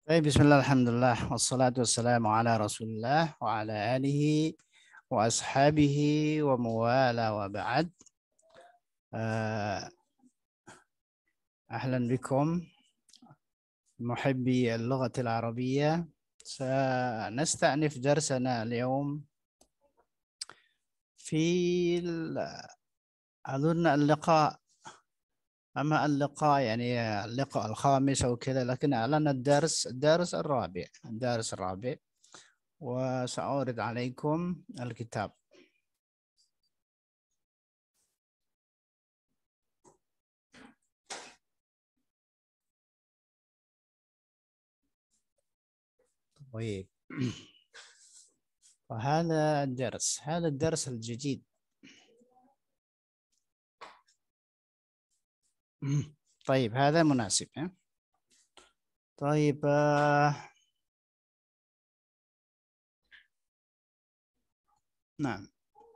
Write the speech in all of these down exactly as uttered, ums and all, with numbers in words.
طيب، بسم الله الحمد لله والصلاة والسلام على رسول الله وعلى آله وأصحابه وموالاه وبعد. آه، أهلا بكم محبي اللغة العربية. سنستأنف درسنا اليوم في ال- أظن اللقاء أما اللقاء يعني اللقاء الخامس أو كذا، لكن أعلن الدرس الدرس الرابع الدرس الرابع وسأعرض عليكم الكتاب. طيب، وهذا الدرس هذا الدرس الجديد. طيب، هذا مناسب. ها؟ طيب، آه نعم.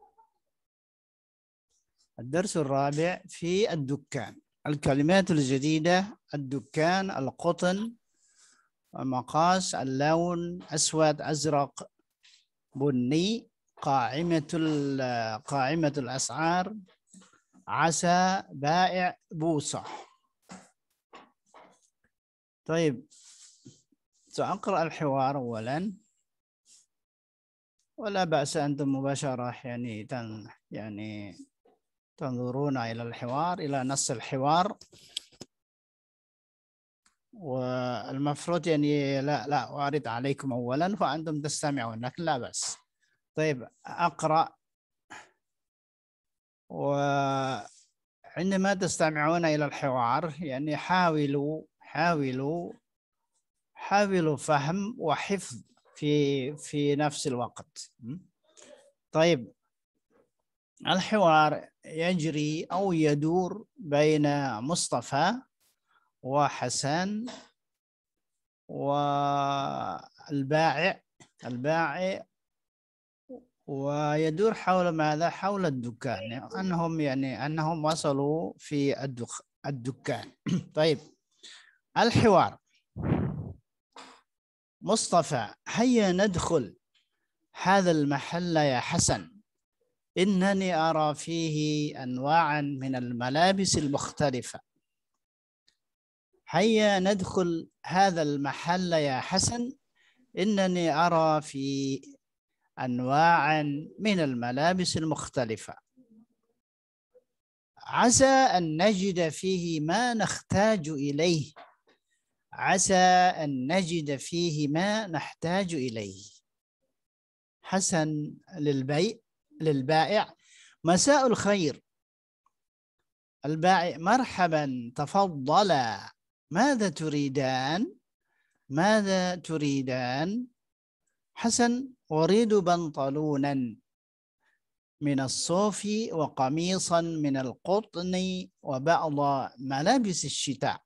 الدرس الرابع في الدكان. الكلمات الجديدة: الدكان، القطن، مقاس، اللون، أسود، أزرق، بني، قائمة قائمة الأسعار، عسى، بائع، بوصة. طيب، سأقرأ الحوار أولا، ولا بأس أنتم مباشرة يعني تن يعني تنظرون إلى الحوار، إلى نص الحوار، والمفروض يعني لا لا أعرض عليكم أولا فأنتم تستمعون، لكن لا بأس. طيب، أقرأ، وعندما تستمعون إلى الحوار يعني حاولوا حاولوا حاولوا فهم وحفظ في في نفس الوقت. طيب، الحوار يجري أو يدور بين مصطفى وحسن والبائع البائع ويدور حول ماذا؟ حول الدكان، يعني أنهم يعني أنهم وصلوا في الدخ الدكان. طيب، الحوار: مصطفى: هيا ندخل هذا المحل يا حسن، إنني أرى فيه أنواعا من الملابس المختلفة. هيا ندخل هذا المحل يا حسن، إنني أرى في أنواعا من الملابس المختلفة. عسى أن نجد فيه ما نحتاج إليه عسى أن نجد فيه ما نحتاج إليه. حسن للبيع للبائع: مساء الخير. البائع: مرحبا، تفضلا. ماذا تريدان؟ ماذا تريدان؟ حسن: أريد بنطلونا من الصوف وقميصا من القطن وبعض ملابس الشتاء.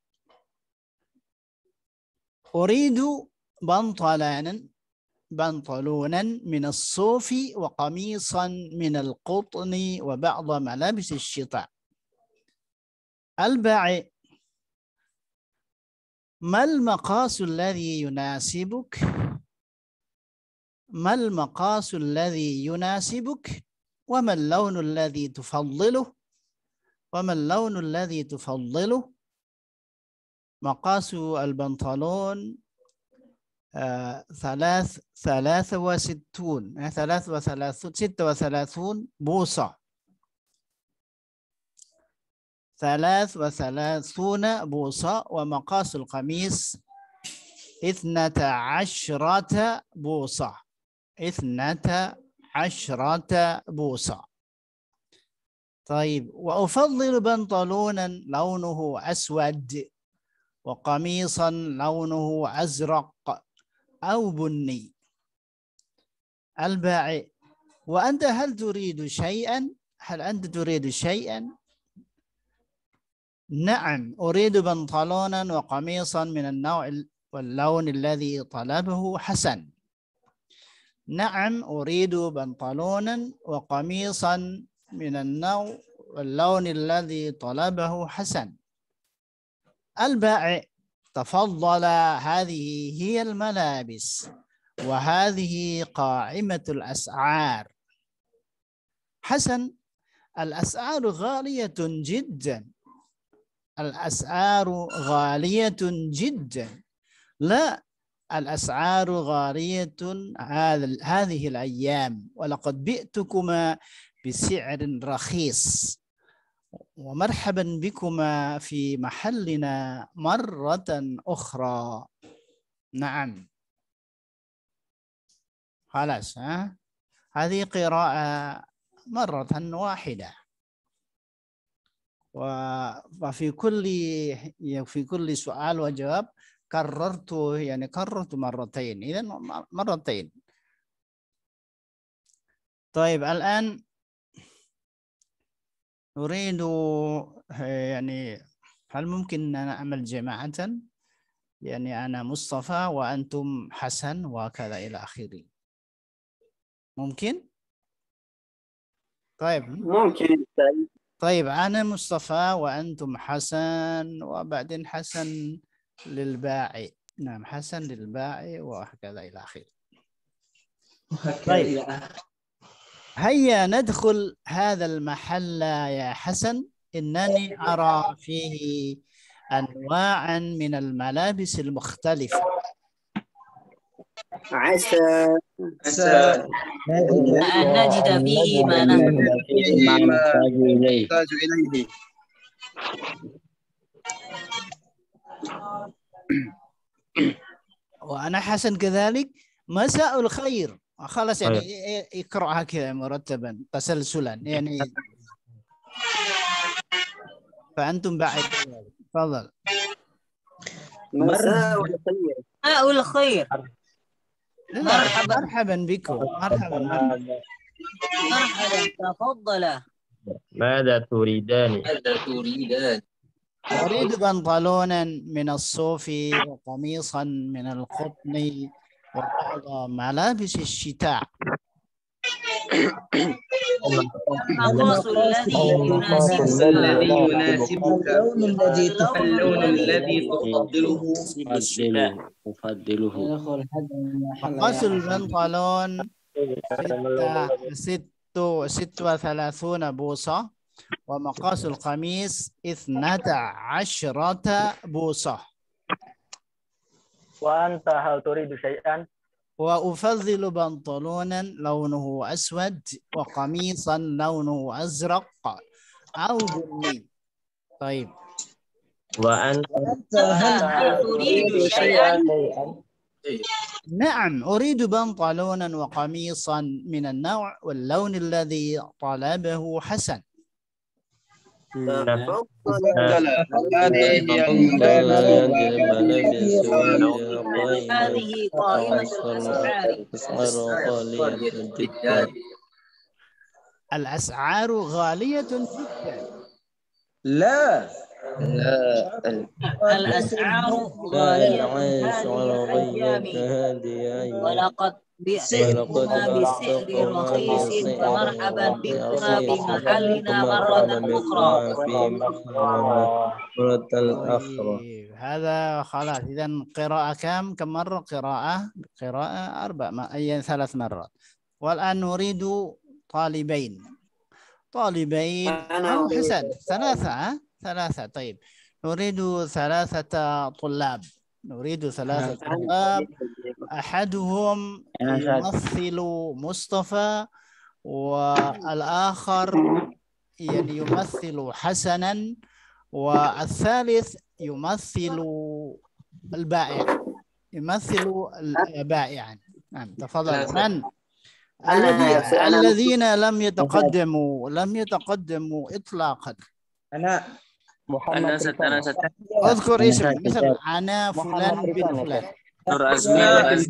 أريد بنطلانا بنطلونا من الصوف وقميصا من القطن وبعض ملابس الشتاء. البائع: ما المقاس الذي يناسبك؟ ما المقاس الذي يناسبك؟ وما اللون الذي تفضله؟ وما اللون الذي تفضله؟ مقاس البنطلون آه ثلاث ثلاثة وستون آه ثلاث وثلاثون ستة وثلاثون بوصة ثلاث وثلاثون بوصة. ومقاس القميص اثنتا عشرة بوصة اثنتا عشرة بوصة. طيب، وأفضل بنطلونا لونه أسود وقميصا لونه أزرق أو بني. البائع: وأنت هل تريد شيئا؟ هل أنت تريد شيئا؟ نعم، أريد بنطلونا وقميصا من النوع واللون الذي طلبه حسن. نعم، أريد بنطلونا وقميصا من النوع واللون الذي طلبه حسن. البائع: تفضل. هذه هي الملابس وهذه قائمة الأسعار. حسن، الأسعار غالية جدا. الأسعار غالية جدا. لا، الأسعار غالية هذه الأيام، ولقد بئتكما بسعر رخيص، ومرحبا بكما في محلنا مرة أخرى. نعم، خلاص. ها هذه قراءة مرة واحدة، وفي كل في كل سؤال وجواب كررت، يعني كررت مرتين، إذا مرتين. طيب، الآن أريد يعني هل ممكن أن أعمل جماعة؟ يعني أنا مصطفى وأنتم حسن وكذا إلى آخره. ممكن؟ طيب ممكن. طيب أنا مصطفى وأنتم حسن، وبعدين حسن للباعي. نعم، حسن للباعي وهكذا إلى آخره. طيب، هيا ندخل هذا المحل يا حسن. إنني أرى فيه أنواعا من الملابس المختلفة. عسى عسى أن نجد فيه ما نحتاج إليه. وأنا حسن كذلك. مساء الخير. خلاص، يعني اقرأها كذا مرتبا تسلسلا يعني. فأنتم بعد. تفضل. مساء الخير. مساء الخير. مرحبا مرحبا بكم. مرحبا مرحبا. تفضل. ماذا تريدان؟ ماذا تريدان؟ أريد بنطلونا من الصوف وقميصا من القطن وبعض ملابس الشتاء. القميص الذي يناسبك. اللون الذي اللون الذي تفضله. أفضله. مقاس البنطلون ستة ست ست وثلاثون بوصة، ومقاس القميص اثنتا عشرة بوصة. وأنت هل تريد شيئا؟ وأفضل بنطلونا لونه أسود وقميصا لونه أزرق أو بني. طيب، وأنت هل تريد شيئا؟ نعم، أريد بنطلونا وقميصا من النوع واللون الذي طلبه حسن. تفضل. هذه هي هذه قائمة الأسعار. الأسعار غالية جدا. لا لا، الأسعار غالية هذه، ولقد بئتكما بسعر رخيص، فمرحبا بكما بمحلنا مرة أخرى. هذا خلاص. إذا قراءة كم كم مرة؟ قراءة قراءة أربع ما أي ثلاث مرات. والآن نريد طالبين طالبين أو حسن ثلاثة. ها؟ ثلاثة. طيب، نريد ثلاثة طلاب. نريد ثلاثة طلاب. أحدهم يمثل مصطفى، والآخر يعني يمثل حسنا، والثالث يمثل البائع يمثل البائع. نعم، تفضل. من الذين لم يتقدموا لم يتقدموا إطلاقا؟ أنا محمد. أنا اذكر اسم، مثل أنا فلان بن فلان. نور عزمي.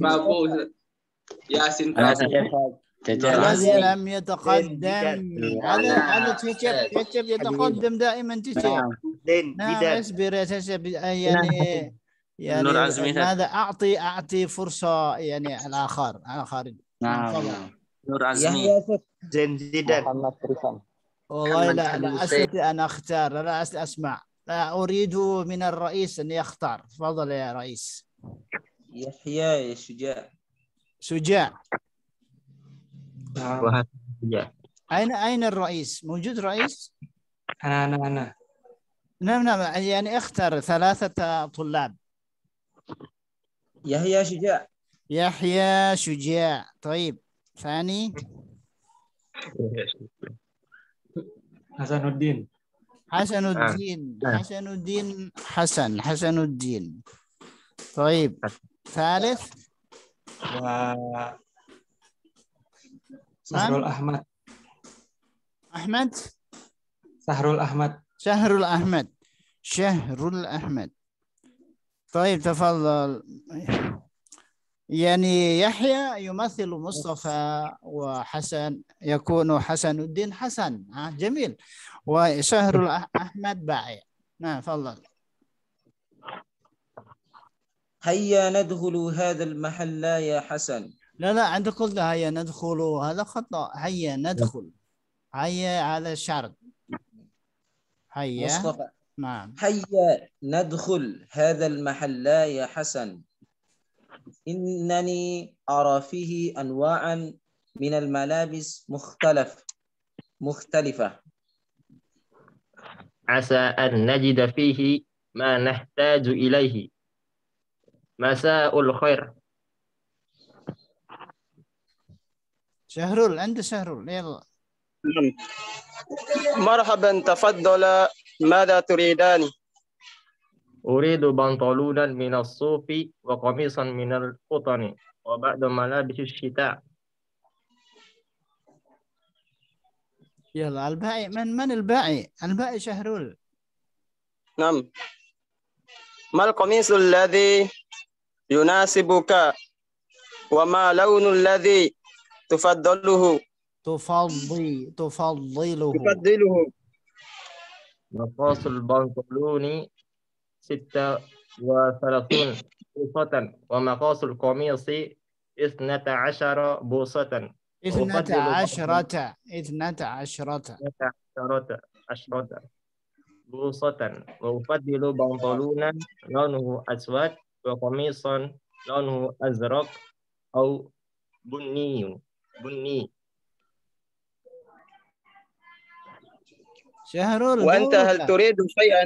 ياسين. الذي لم يتقدم هذا هذا تشيب تشيب يتقدم دائما تشيب. نعم، اصبر يا تشيب. يعني يعني نور عزمي. ماذا أعطي أعطي فرصة يعني الآخر الآخرين. نعم. نور عزمي. زين زيدان. والله لا لا أستطيع أن أختار. لا أسمع. لا أريد من الرئيس أن يختار. تفضل يا رئيس. يحيى يا شجاع. شجاع. وحسن شجاع. أين أين الرئيس؟ موجود رئيس؟ أنا أنا أنا نعم نعم، يعني اختر ثلاثة طلاب. يحيى شجاع. يحيى شجاع. طيب ثاني حسن الدين. حسن الدين. حسن الدين حسن حسن الدين. طيب ثالث و سهرul أحمد. أحمد. سهرul أحمد. شهر الأحمد. شهر الأحمد. طيب تفضل. يعني يحيى يمثل مصطفى وحسن، يكون حسن الدين حسن. آه جميل. وشهر الأحمد باعي. نعم تفضل. هيا ندخل هذا المحل يا حسن. لا لا، عندك قلت هيا ندخل، هذا خطأ. هيا ندخل. هيا هذا شرط. هيا. مصطفى. نعم. هيا ندخل هذا المحل يا حسن. إنني أرى فيه أنواعا من الملابس مختلف مختلفة. عسى أن نجد فيه ما نحتاج إليه. مساء الخير. شهرول، عند شهرول يلا. مرحبا، تفضل، ماذا تريدان؟ أريد بنطلونا من الصوف وقميصا من القطن وبعض ملابس الشتاء. يلا الباقي. من من الباقي؟ الباقي شهرول. نعم. ما القميص الذي يناسبك؟ وما لون الذي تفضله؟ تفضي تفضله. تفضله. مقاس البنطلون ستة وثلاثون بوصة ومقاس القميص اثنتا عشر بوصة. اثنتا عشرة اثنتا عشرة عشرة عشرة بوصة. وأفضل بنطلونا لونه أسود وقميصا لونه أزرق أو بني بني. شهرول. وأنت هل تريد شيئا؟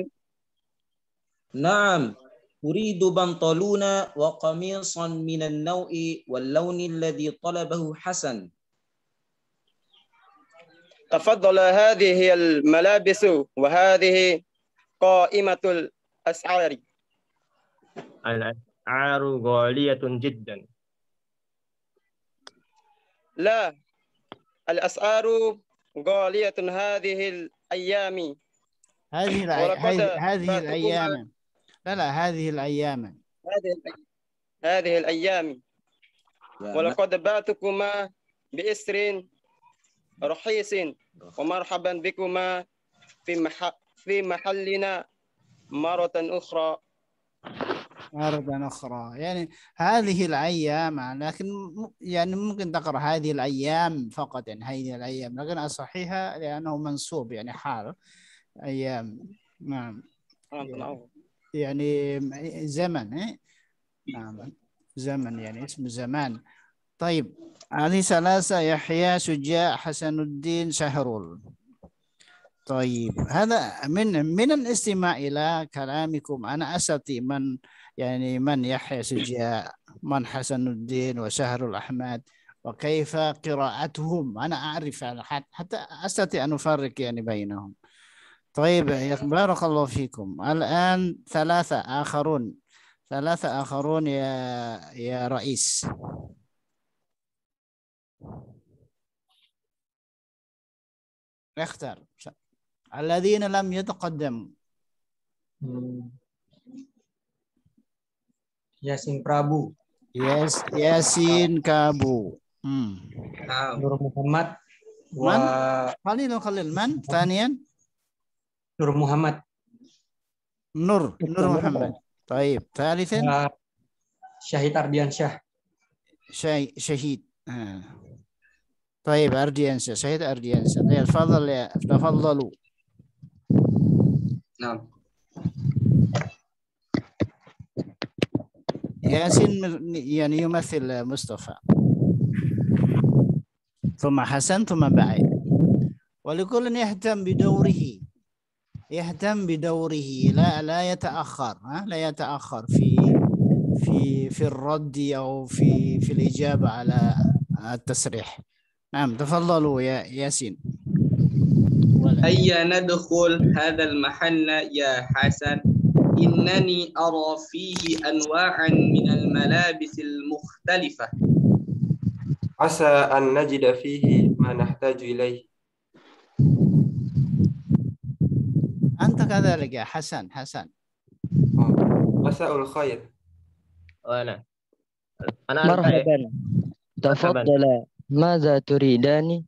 نعم، أريد بنطلون وقميصا من النوع واللون الذي طلبه حسن. تفضل، هذه هي الملابس وهذه قائمة الأسعار. الأسعار غالية جدا. لا، الأسعار غالية هذه الأيام. هذه الأي... هذه هذه الأيام. لا لا هذه الأيام. هذه هذه الأيام. ولقد بعتكما بإسر رخيص ومرحبا بكما في مح... في محلنا مرة أخرى. مرة أخرى يعني هذه الأيام، لكن يعني ممكن تقرأ هذه الأيام فقط، يعني هذه الأيام، لكن أصحيها لأنه منصوب يعني حال أيام. نعم. يعني زمن. نعم زمن يعني اسم زمان. طيب هذه ثلاثة: يحيى، شجاع، حسن الدين، شهرول. طيب هذا من من الاستماع إلى كلامكم أنا أستطيع من يعني من يحيى شجاع، من حسن الدين، وشهر الأحمد، وكيف قراءتهم أنا أعرف حتى أستطيع أن أفرق يعني بينهم. طيب بارك الله فيكم. الآن ثلاثة آخرون ثلاثة آخرون يا يا رئيس. اختر الذين لم يتقدموا. Yasin Prabu. Yes, Yasin Kabu. Hmm. Nur Muhammad. من؟ قليل قليل. من؟ ثانيا Nur Muhammad. نور نور محمد. طيب ثالثا Syahid Ardiansyah. شي شهيد. آه. طيب أرديانسة، شهيد أرديانسة. تفضل يا تفضلوا. نعم. ياسين يعني يمثل مصطفى، ثم حسن ثم بعيد، ولكل يهتم بدوره، يهتم بدوره، لا لا يتأخر، ها لا يتأخر في في في الرد أو في في الإجابة على التصريح. نعم تفضلوا يا ياسين. هيا ندخل هذا المحل يا حسن، إنني أرى فيه أنواعا من الملابس المختلفة. عسى أن نجد فيه ما نحتاج إليه. أنت كذلك يا حسن. حسن مساء الخير. وأنا أنا أنت مرحبا، مرحبا. تفضل، ماذا تريدان؟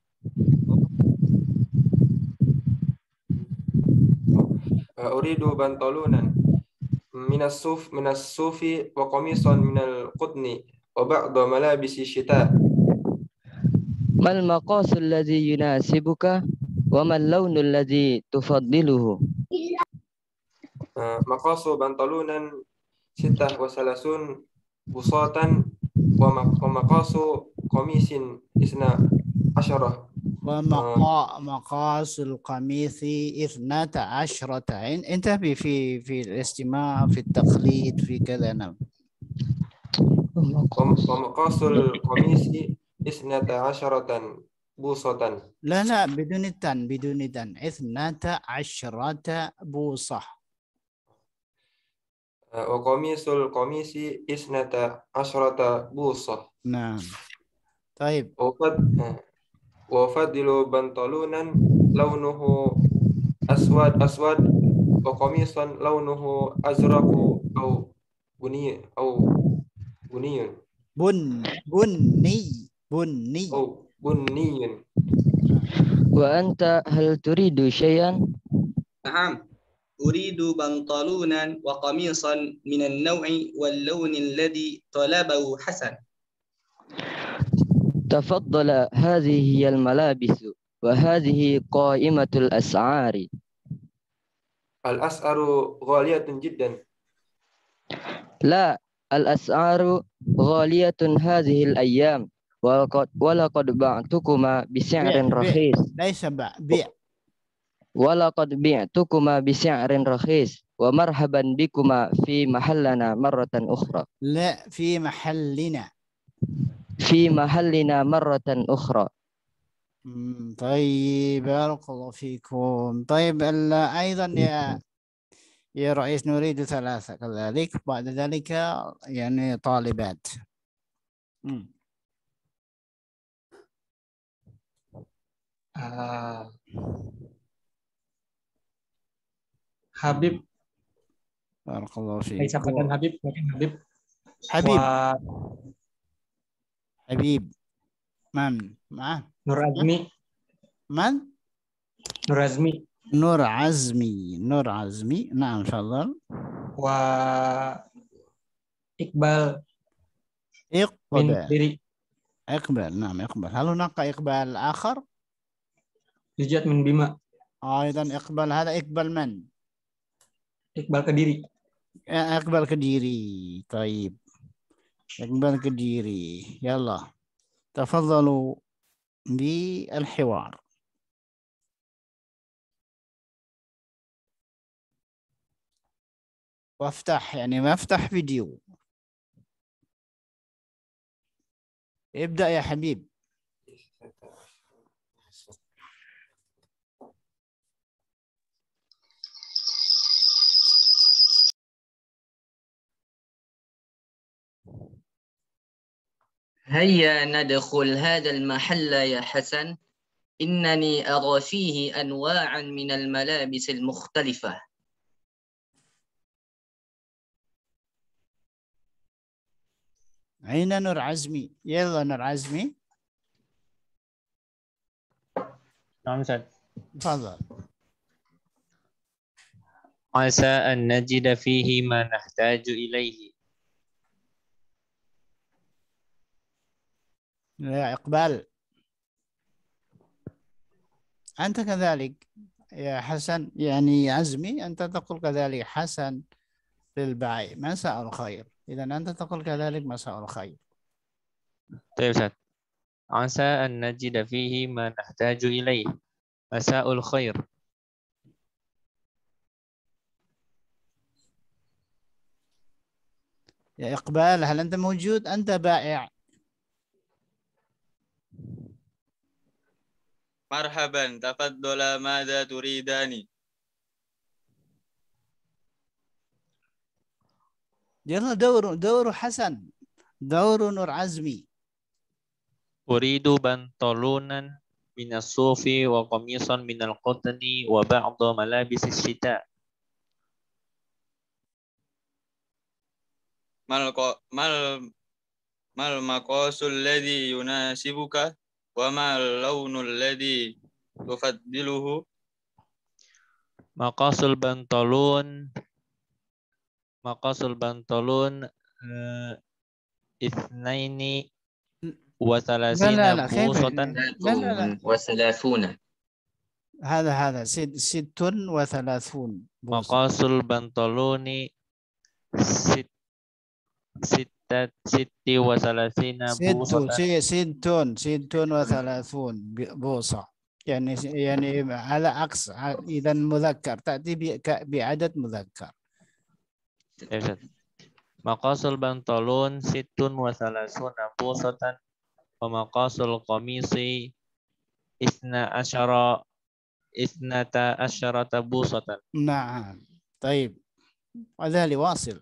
أريد بنطلونا من الصوف من الصوف وقميصا من القطن وبعض ملابس الشتاء. ما المقاس الذي يناسبك وما اللون الذي تفضله؟ مقاس بنطلونا ستة وثلاثون بساطا ومقاس قميص اثنا عشرة. ومقا مقاس القميص اثنتا عشرة. انتبه في في الاستماع، في التقليد، في كذا. نعم. ومقاس القميص اثنتا عشرة بوصة. لا لا بدون التن، بدون التن. اثنتا عشرة بوصة. وقميص القميص اثنتا عشرة بوصة. نعم. طيب. وأفضل بنطلونا لونه أسود أسود وقميصا لونه أزرق أو بني أو بني بن بني بني أو بني. وأنت هل تريد شيئا؟ نعم، أريد بنطلونا وقميصا من النوع واللون الذي طلبه حسن. تفضل، هذه هي الملابس وهذه قائمة الأسعار. الأسعار غالية جدا. لا، الأسعار غالية هذه الأيام، ولقد, ولقد بعتكما بسعر بيع بيع رخيص. ليس بيع بيع ولقد بعتكما بسعر رخيص، ومرحبا بكما في محلنا مرة أخرى. لا، في محلنا. في محلنا مرة أخرى. طيب بارك الله فيكم. طيب أيضا يا يا رئيس نريد ثلاثة كذلك، بعد ذلك يعني طالبات. مم. آه. Habib. بارك الله فيك. ليس فتى حبيب لكن حبيب. حبيب. و... حبيب. من معه؟ نور عزمي. من؟ نور عزمي. نور عزمي. نور عزمي. نعم تفضل. و إقبال. إقبال. إقبال. نعم إقبال. هل هناك إقبال آخر؟ يوجد من بما. أيضا إقبال. هذا إقبال من؟ إقبال كديري. إقبال كديري. طيب إقبال كديري. يلا تفضلوا بالحوار. وافتح يعني ما افتح فيديو. ابدأ يا حبيب. هيا ندخل هذا المحل يا حسن، إنني أرى فيه أنواعا من الملابس المختلفة. أين نور عزمي؟ يلا نور عزمي. نعم أستاذ. تفضل. عسى أن نجد فيه ما نحتاج إليه. يا إقبال أنت كذلك يا حسن، يعني عزمي أنت تقول كذلك حسن. للبعي مساء الخير. إذا أنت تقول كذلك مساء الخير. طيب أستاذ. عسى أن نجد فيه ما نحتاج إليه. مساء الخير. يا إقبال، هل أنت موجود؟ أنت بائع. مرحبا، تفضل، ماذا تريدان؟ يلا دور دور حسن، دور نور عزمي. أريد بنطلونا من الصوف وقميصا من القطن وبعض ملابس الشتاء. ما ما المقاس الذي يناسبك وما اللون الذي تفضله؟ مقاس البنطلون مقاس البنطلون آه، اثنين وثلاثين لا لا لا بوصة. لا لا لا وثلاثون. هذا هذا ست ست وثلاثون بوصة. مقاس البنطلون ست ستة ست وثلاثين بوصة. ست ست ست وثلاثون بوصة، يعني يعني على عكس، إذا مذكر تأتي بعدد مذكر. مقاس البنطلون ست وثلاثون بوصة ومقاس القميص اثنا عشر اثنتا عشرة بوصة. نعم. طيب وذلك واصل.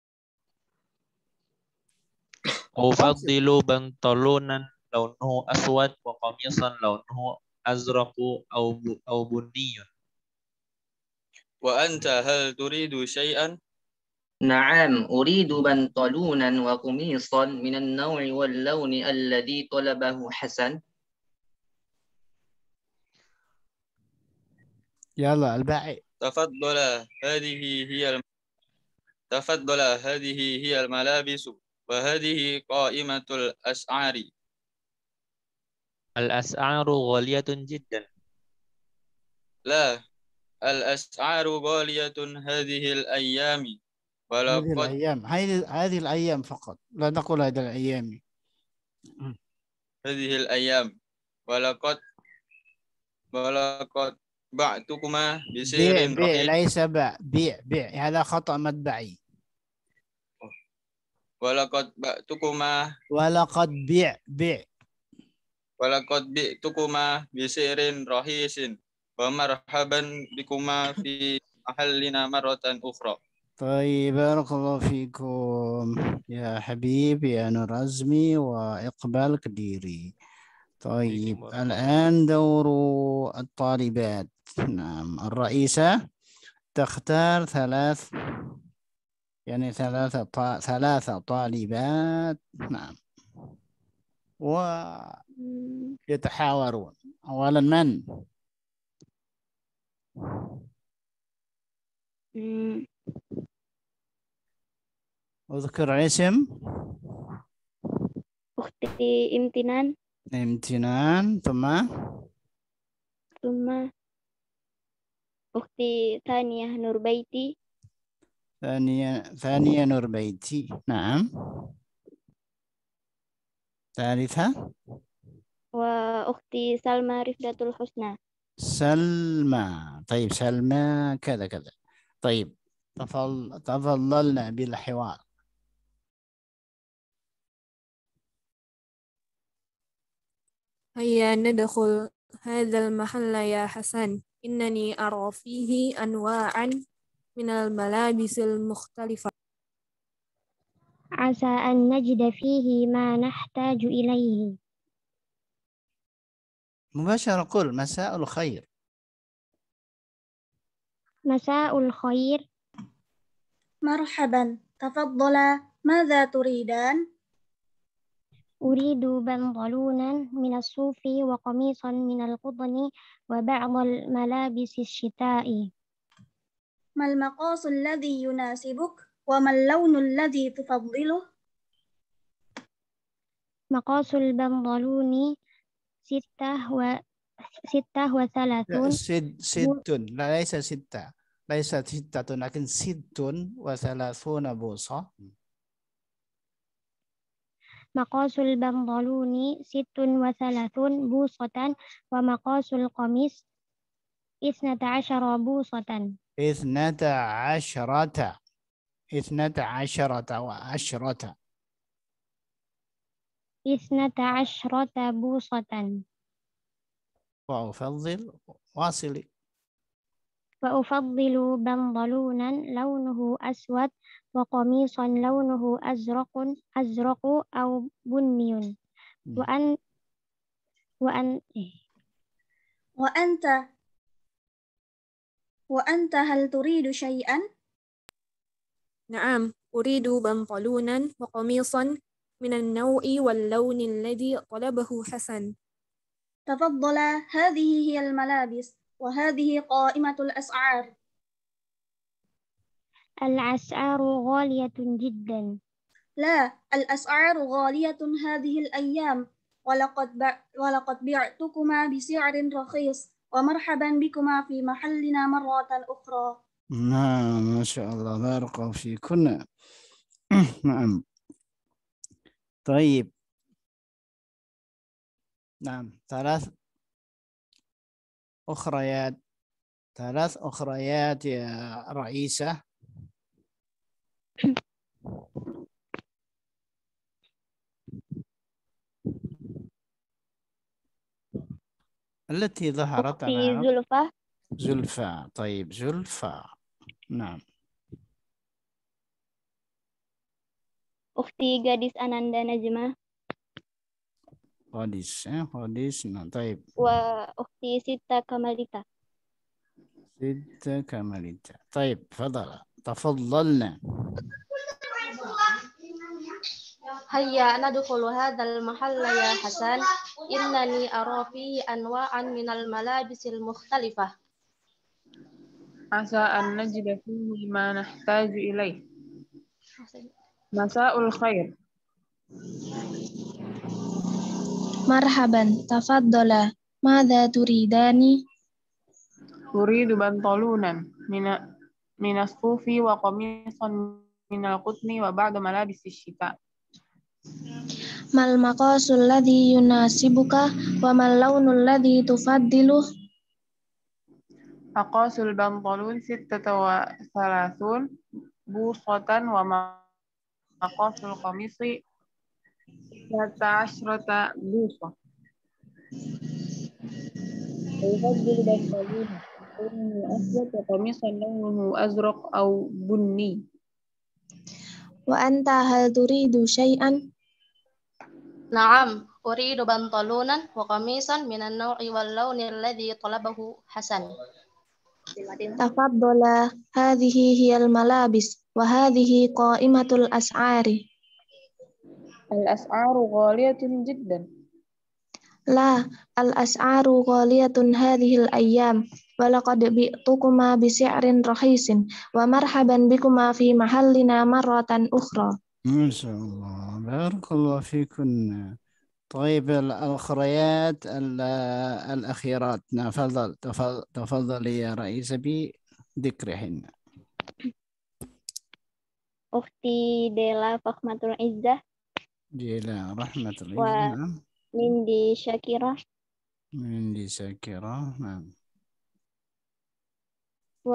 أفضل بنطلونا لونه أسود وقميصا لونه أزرق أو أو بني. وأنت هل تريد شيئا؟ نعم، أريد بنطلونا وقميصا من النوع واللون الذي طلبه حسن. يلا الباقي. تفضل، هذه هي الم... تفضل هذه هي الملابس وهذه قائمة الأسعار. الأسعار غالية جدا. لا، الأسعار غالية هذه الأيام. هذه ولقد الأيام، هذه هذه الأيام فقط، لا نقول هذه الأيام. هذه الأيام ولقد ولقد بعتكما بسعر بيع بيع رخيص. ليس باع، بيع بيع، هذا خطأ مطبعي. ولقد بعتكما ولقد بيع بيع ولقد بعتكما بسعر رخيص ومرحبا بكما في محلنا مرة أخرى. طيب بارك الله فيكم يا حبيب، يا نور عزمي وإقبال كديري. طيب الآن دور الطالبات. نعم، الرئيسة تختار ثلاث، يعني ثلاثة طا... ثلاثة طالبات. نعم، ويتحاورون. أولا من؟ اذكر اسم. أختي امتنان. امتنان. ثم ثم أختي ثانية نور بيتي. ثانية ثانية نور بيتي. نعم. ثالثة وأختي سلمى رفدة الحسنى. سلمى. طيب سلمى كذا كذا. طيب تفضل تفضلنا بالحوار. هيا ندخل هذا المحل يا حسن، إنني أرى فيه أنواعا من الملابس المختلفة. عسى أن نجد فيه ما نحتاج إليه. مباشرة قل مساء الخير. مساء الخير. مرحبا، تفضلا، ماذا تريدان؟ أريد بنطلونا من الصوف وقميصا من القطن وبعض الملابس الشتاء. ما المقاس الذي يناسبك وما اللون الذي تفضله؟ مقاس البنطلون ستة و ستة وثلاثون. ست ست لا ليس ستة، laysat sittatun lakin sittun wa thalathuna busa. Maqasul bantaluni sittun wa thalathun busatan wa maqasul qamis isnata asyara busatan. Ithnata asyrata. Ithnata asyrata wa asyrata. Isnata asyrata busatan. Wa ufaddil wasili. Wa ufaddilu bantalunan launuhu aswad wa qamisan launuhu azraqun azraqu aw bunniyun. Wa an wa an eh. Wa anta wa anta hal turidu syai'an? نعم أريد بنطلونا وقميصا من النوع واللون الذي طلبه حسن. تفضل، هذه هي الملابس وهذه قائمة الأسعار. الأسعار غالية جدا. لا، الأسعار غالية هذه الأيام، ولقد ب... ولقد بعتكما بسعر رخيص، ومرحبا بكما في محلنا مرة أخرى. نعم ما شاء الله بارك الله فيكن. نعم طيب. نعم ثلاث أخريات ثلاث أخريات يا رئيسة. التي ظهرت أختي زلفى. زلفى. طيب زلفى. نعم. أختي gadis Ananda Najma. قديس قديس. نعم طيب. وأختي ستة كماليتا. ستة كماليتا. طيب تفضل تفضلنا. هيا ندخل هذا المحل يا حسن، إنني أرى فيه أنواعا من الملابس المختلفة. عسى أن نجد فيه ما نحتاج إليه. مساء الخير. مرحبا، تفضل، ماذا تريدان؟ أريد بنطلونا من من الصوف وقميصا من القطن وبعض ملابس الشتاء. ما المقاس الذي يناسبك وما اللون الذي تفضله؟ مقاس البنطلون ستة وثلاثون بوصة ومقاس القميص ستة عشرة بوصة. أفضل بنطلون لونه أسود وقميصا لونه أزرق أو بني. وأنت هل تريد شيئا؟ نعم أريد بنطلونا وقميصا من النوع واللون الذي طلبه حسن. تفضل، هذه هي الملابس وهذه قائمة الأسعار. الأسعار غالية جدا. لا، الأسعار غالية هذه الأيام، ولقد بئتكما بسعر رخيص، ومرحبا بكما في محلنا مرة أخرى. ما شاء الله بارك الله فيكن. طيب الأخريات الأخيرات تفضل تفضل يا رئيسة بذكرهن. أختي ديلا فخمة العزة. ديلا رحمة العزة. نعم. مندي شاكرة. مندي شاكرة. نعم. و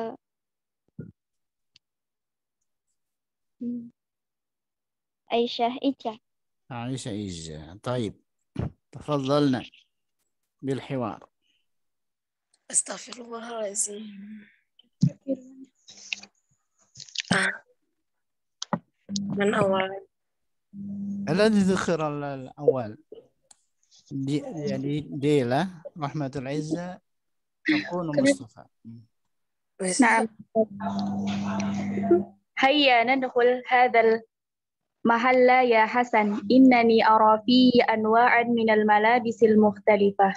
عائشة إيجا. عائشة إيجا. طيب تفضلنا بالحوار. أستغفر الله العظيم. من أول الذي ذكر الأول دي يعني ديلا رحمة العزة تكون مصطفى. نعم. هيا ندخل هذا المحل يا حسن، إنني أرى فيه أنواعا من الملابس المختلفة.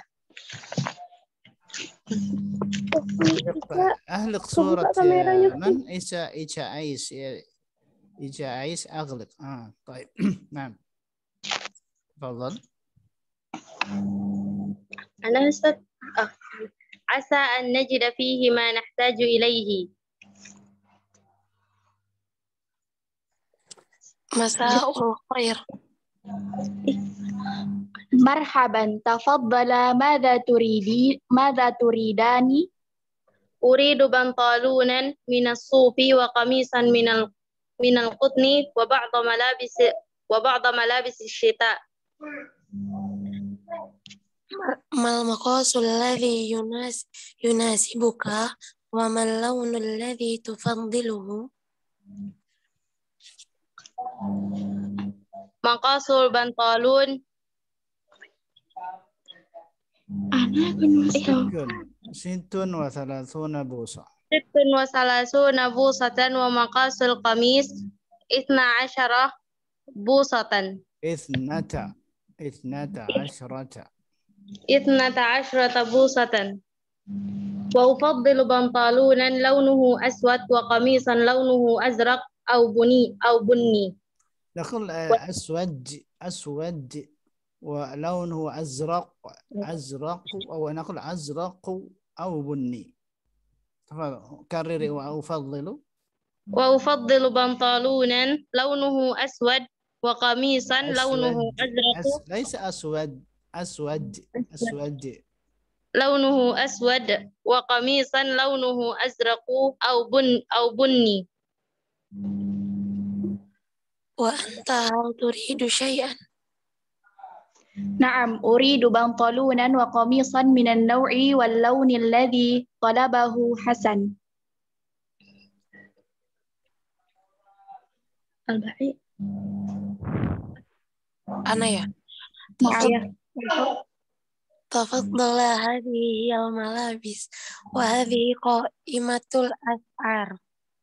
أهلك صورة من؟ إيشا إيشا عيس إيشا عيس أغلق. آه طيب. نعم تفضل. أنا أستاذ. عسى أن نجد فيه ما نحتاج إليه. مساء الخير. مرحبا، تفضل. ماذا تريدي ماذا تريدان؟ أريد بنطلونا من الصوف وقميصا من ال... من القطن وبعض ملابس وبعض ملابس الشتاء. ما المقاس الذي يناس يناسبك وما اللون الذي تفضله؟ مقاس البنطلون ست وثلاثون بوصة. ست وثلاثون بوصة. ومقاس القميص اثنا عشر بوصة. اثنتا اثنتا عشرة اثنتا عشرة بوصة. وأفضل بنطلونا لونه أسود وقميصا لونه أزرق أو بني أو بني. نقول أسود أسود ولونه أزرق أزرق أو نقول أزرق أو بني. كرري. وأفضل وأفضل بنطلونا لونه أسود وقميصا لونه أسود. أزرق أس... ليس أسود أسود أسود لونه أسود وقميصا لونه أزرق أو بن أو بني. وأنت هل تريد شيئا؟ نعم، أريد بنطلونا وقميصا من النوع واللون الذي طلبه حسن. البعيد. أنا يا نعم. تفضل. هذه هي الملابس وهذه قائمة الأسعار.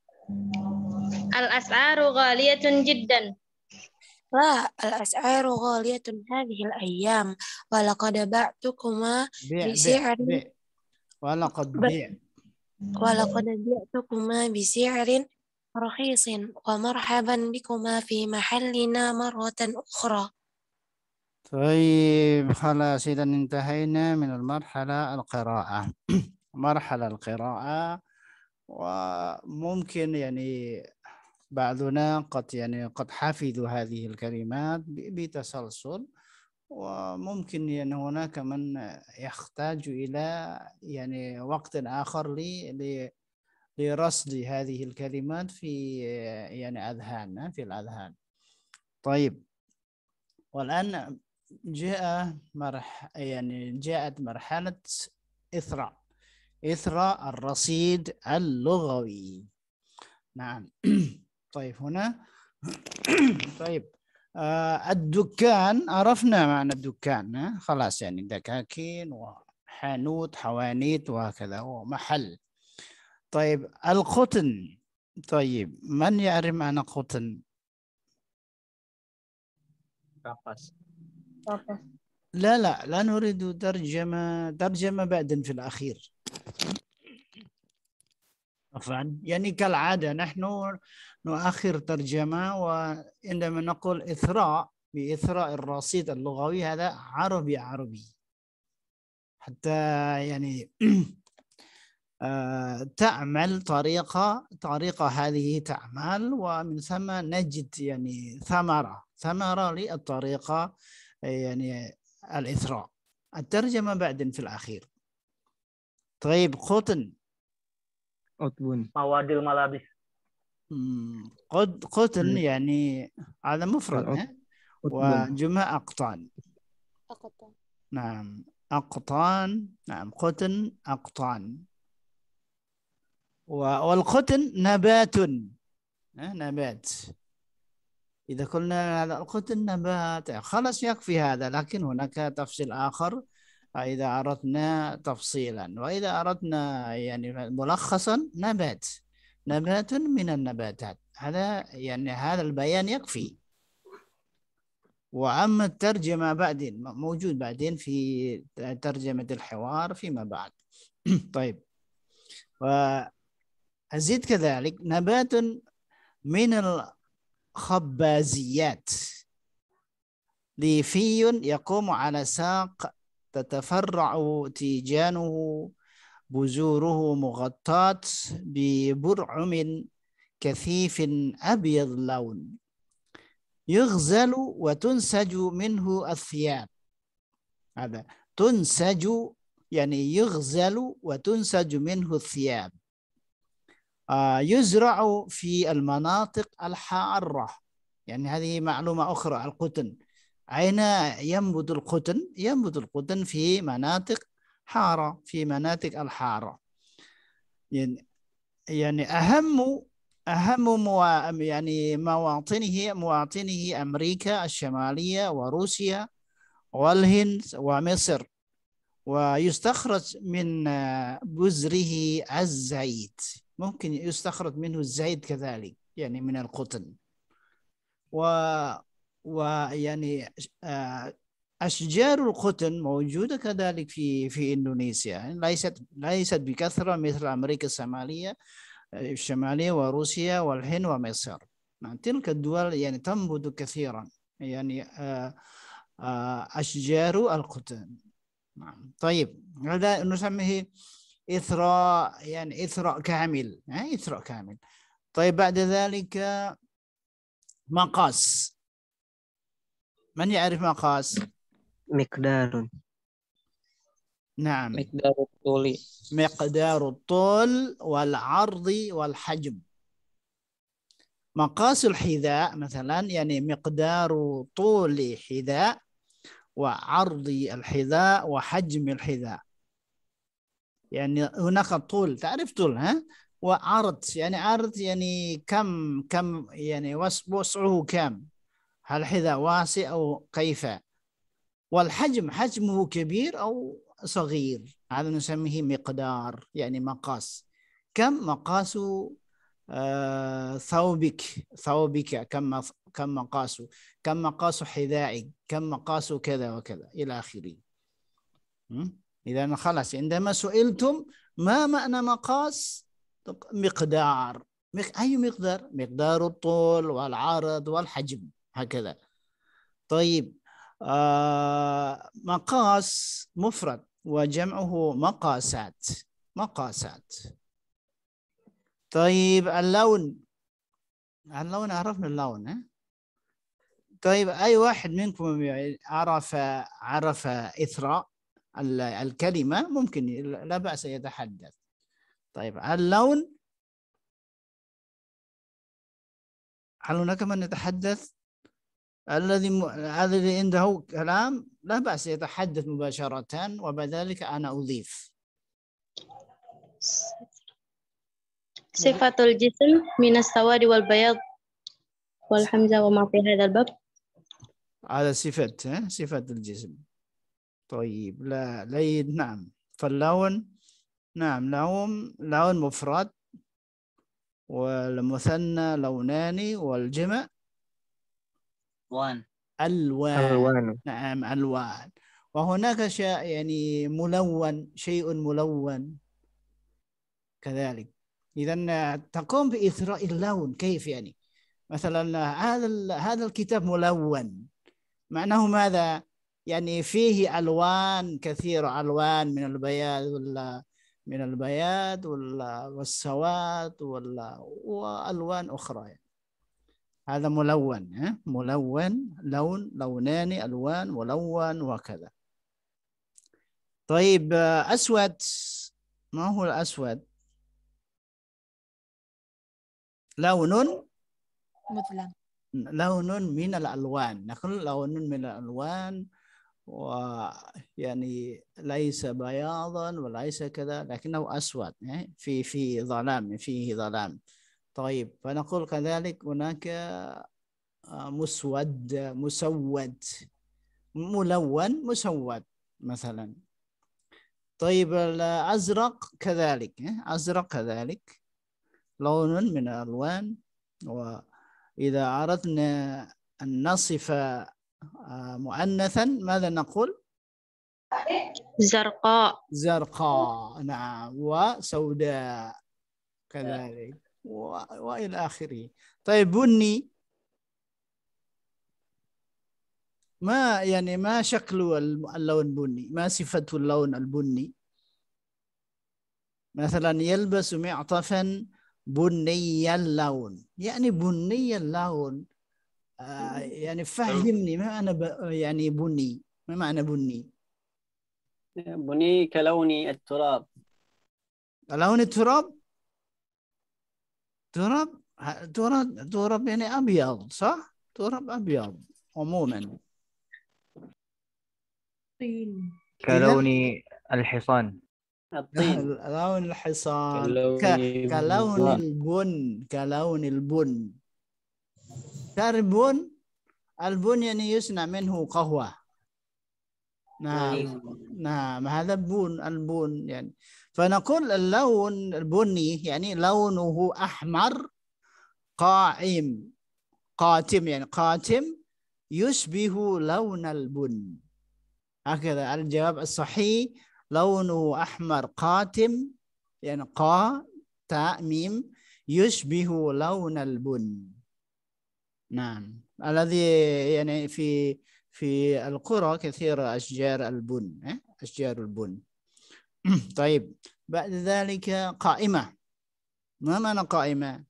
الأسعار غالية جدا. لا، الأسعار غالية هذه الأيام ولقد بعتكما بيع بسعر بيع بيع ولقد بيع ولقد بعتكما بسعر رخيص ومرحبا بكما في محلنا مرة أخرى. طيب خلاص، إذا انتهينا من المرحلة القراءة. مرحلة القراءة، وممكن يعني بعضنا قد يعني قد حفظوا هذه الكلمات بتسلسل، وممكن يعني هناك من يحتاج إلى يعني وقت آخر ل لرصد هذه الكلمات في يعني أذهاننا في الأذهان. طيب، والآن جاء مرح يعني جاءت مرحلة إثراء إثراء الرصيد اللغوي. نعم. طيب هنا طيب آه الدكان، عرفنا معنى الدكان. آه؟ خلاص، يعني دكاكين وحانوت حوانيت وهكذا، ومحل. طيب القطن، طيب من يعرف معنى قطن؟ قفص. لا لا لا نريد ترجمة ترجمة بعد في الأخير. عفوا، يعني كالعادة نحن نؤخر ترجمة، وعندما نقول إثراء بإثراء الرصيد اللغوي هذا عربي عربي، حتى يعني تعمل طريقة طريقة هذه تعمل، ومن ثم نجد يعني ثمرة ثمرة للطريقة يعني الإثراء. الترجمة بعد في الأخير. طيب قطن، قطن مواد الملابس. قد قطن يعني هذا مفرد، وجمع أقطان. نعم أقطان. نعم قطن أقطان. والقطن نبات، نبات. إذا قلنا هذا القطن نبات خلاص يكفي هذا، لكن هناك تفصيل آخر إذا أردنا تفصيلا، وإذا أردنا يعني ملخصا نبات نبات من النباتات. هذا يعني هذا البيان يكفي. وأما الترجمة بعدين موجود بعدين في ترجمة الحوار فيما بعد. طيب، وأزيد كذلك نبات من الخبازيات، ليفي يقوم على ساق تتفرع تيجانه بذوره مغطاة ببرعم كثيف أبيض اللون يغزل وتنسج منه الثياب. هذا تنسج يعني يغزل وتنسج منه الثياب. آه يزرع في المناطق الحارة. يعني هذه معلومة أخرى. القطن أين ينبت القطن؟ ينبت القطن في مناطق حارة، في مناطق الحارة. يعني يعني أهم أهم موا يعني مواطنه مواطنه أمريكا الشمالية وروسيا والهند ومصر. ويستخرج من بذره الزيت، ممكن يستخرج منه الزيت كذلك يعني من القطن. و ويعني أشجار القطن موجودة كذلك في في إندونيسيا، ليست ليست بكثرة مثل أمريكا الشمالية الشمالية وروسيا والهند ومصر. تلك الدول يعني تنبت كثيرا يعني أشجار القطن. طيب هذا نسميه إثراء، يعني إثراء كامل، إثراء كامل. طيب بعد ذلك مقاس. من يعرف مقاس؟ مقدار. نعم، مقدار الطول. مقدار الطول والعرض والحجم. مقاس الحذاء مثلا يعني مقدار طول حذاء وعرض الحذاء وحجم الحذاء. يعني هناك طول، تعرف طول ها، وعرض يعني عرض يعني كم كم يعني وسعه كم، هل الحذاء واسع أو كيف. والحجم حجمه كبير أو صغير، هذا نسميه مقدار يعني مقاس. كم مقاس آه ثوبك ثوبك كم كم مقاسه، كم مقاس حذائك، كم مقاس كذا وكذا إلى آخره. إذا خلاص عندما سئلتم ما معنى مقاس، مقدار. أي مقدار؟ مقدار الطول والعرض والحجم هكذا. طيب آه مقاس مفرد وجمعه مقاسات. مقاسات. طيب اللون. اللون عرفنا اللون ها؟ طيب أي واحد منكم عرف عرف إثراء الكلمة ممكن لا بأس يتحدث. طيب اللون، هل هناك من يتحدث؟ الذي الذي عنده كلام لا بأس يتحدث مباشرة، وبذلك أنا أضيف. صفة الجسم من السواد والبياض والحمزة وما في هذا الباب. هذا صفة صفة الجسم. طيب لا لا نعم. فاللون نعم لون لون مفرد، والمثنى لونان، والجمع ألوان. ألوان. نعم ألوان. وهناك شيء يعني ملون، شيء ملون كذلك. إذا تقوم بإثراء اللون كيف يعني؟ مثلا هذا هذا الكتاب ملون، معناه ماذا؟ يعني فيه ألوان كثيرة، ألوان من البياض ولا من البياض ولا والسواد ولا وألوان أخرى يعني. هذا ملون ها؟ ملون لون لونان ألوان ملون وكذا. طيب أسود، ما هو الأسود؟ لون مثلا لون من الألوان، نقول لون من الألوان، ويعني ليس بياضا وليس كذا لكنه أسود في في ظلام، فيه ظلام. طيب فنقول كذلك هناك مسود مسود ملون مسود مثلا. طيب الأزرق كذلك، أزرق كذلك لون من الألوان. وإذا أردنا أن نصف مؤنثا ماذا نقول؟ زرقاء. زرقاء نعم، وسوداء كذلك و... وإلى آخره. طيب بني، ما يعني ما شكل اللون البني؟ ما صفة اللون البني؟ مثلا يلبس معطفا بني اللون، يعني بني اللون. آه يعني فهمني ما معنى ب... يعني بني، ما معنى بني؟ بني كلون التراب. لون التراب؟ تراب تراب تراب يعني أبيض، صح؟ تراب أبيض عموما. طين. كلون الحصان. الطين. لون الحصان. كلون ك... كلون البن، كلون البن. تعرف البن؟ البن يعني يصنع منه قهوة. نعم نعم، هذا بن، البن يعني. فنقول اللون البني يعني لونه أحمر قائم، قاتم يعني قاتم، يشبه لون البن. هكذا الجواب الصحيح، لونه أحمر قاتم، يعني قا تاء ميم، يشبه لون البن. نعم، الذي يعني في في القرى كثيرة أشجار البن، أشجار البن. طيب بعد ذلك قائمة. ما معنى قائمة؟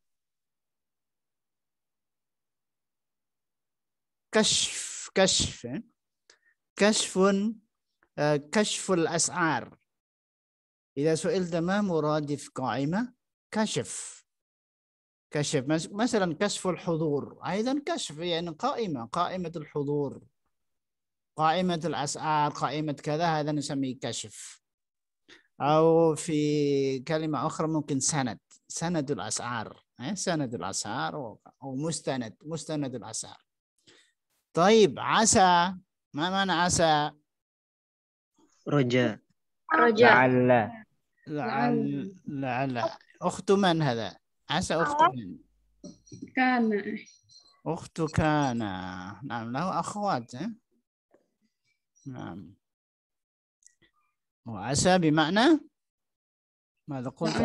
كشف، كشف كشف كشف الأسعار. إذا سئلت ما مرادف قائمة؟ كشف، كشف. مثلا كشف الحضور أيضا كشف، يعني قائمة، قائمة الحضور، قائمة الأسعار، قائمة كذا، هذا نسميه كشف. أو في كلمة أخرى ممكن سند، سند الأسعار، سند الأسعار، أو مستند، مستند الأسعار. طيب عسى، ما معنى عسى؟ رجاء. رجاء. لعل. لعل. لعل. أخت من هذا؟ عسى أخت من؟ كان. أخت كان. نعم، له أخوات. نعم. وعسى بمعنى ماذا قلت؟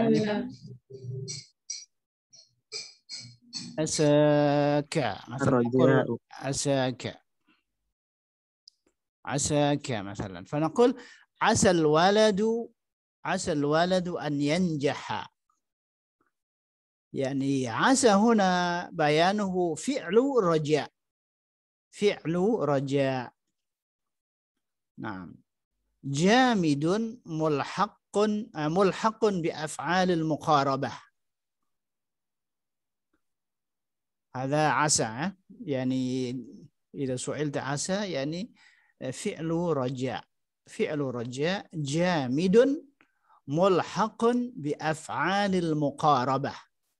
عساك مثلا، نقول عساك، عساك مثلا. فنقول عسى الولد، عسى الولد أن ينجح. يعني عسى هنا بيانه فعل رجاء، فعل رجاء. نعم. جامد ملحق، ملحق بأفعال المقاربة. هذا عسى، يعني إذا سئلت عسى يعني فعل رجاء، فعل رجاء جامد ملحق بأفعال المقاربة.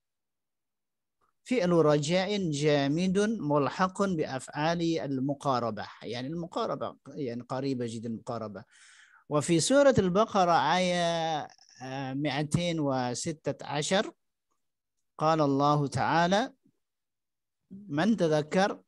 فعل رجاء جامد ملحق بأفعال المقاربة، يعني المقاربة يعني قريبة جدا المقاربة. وفي سورة البقرة آية مئتين وستة عشر قال الله تعالى، من تذكر؟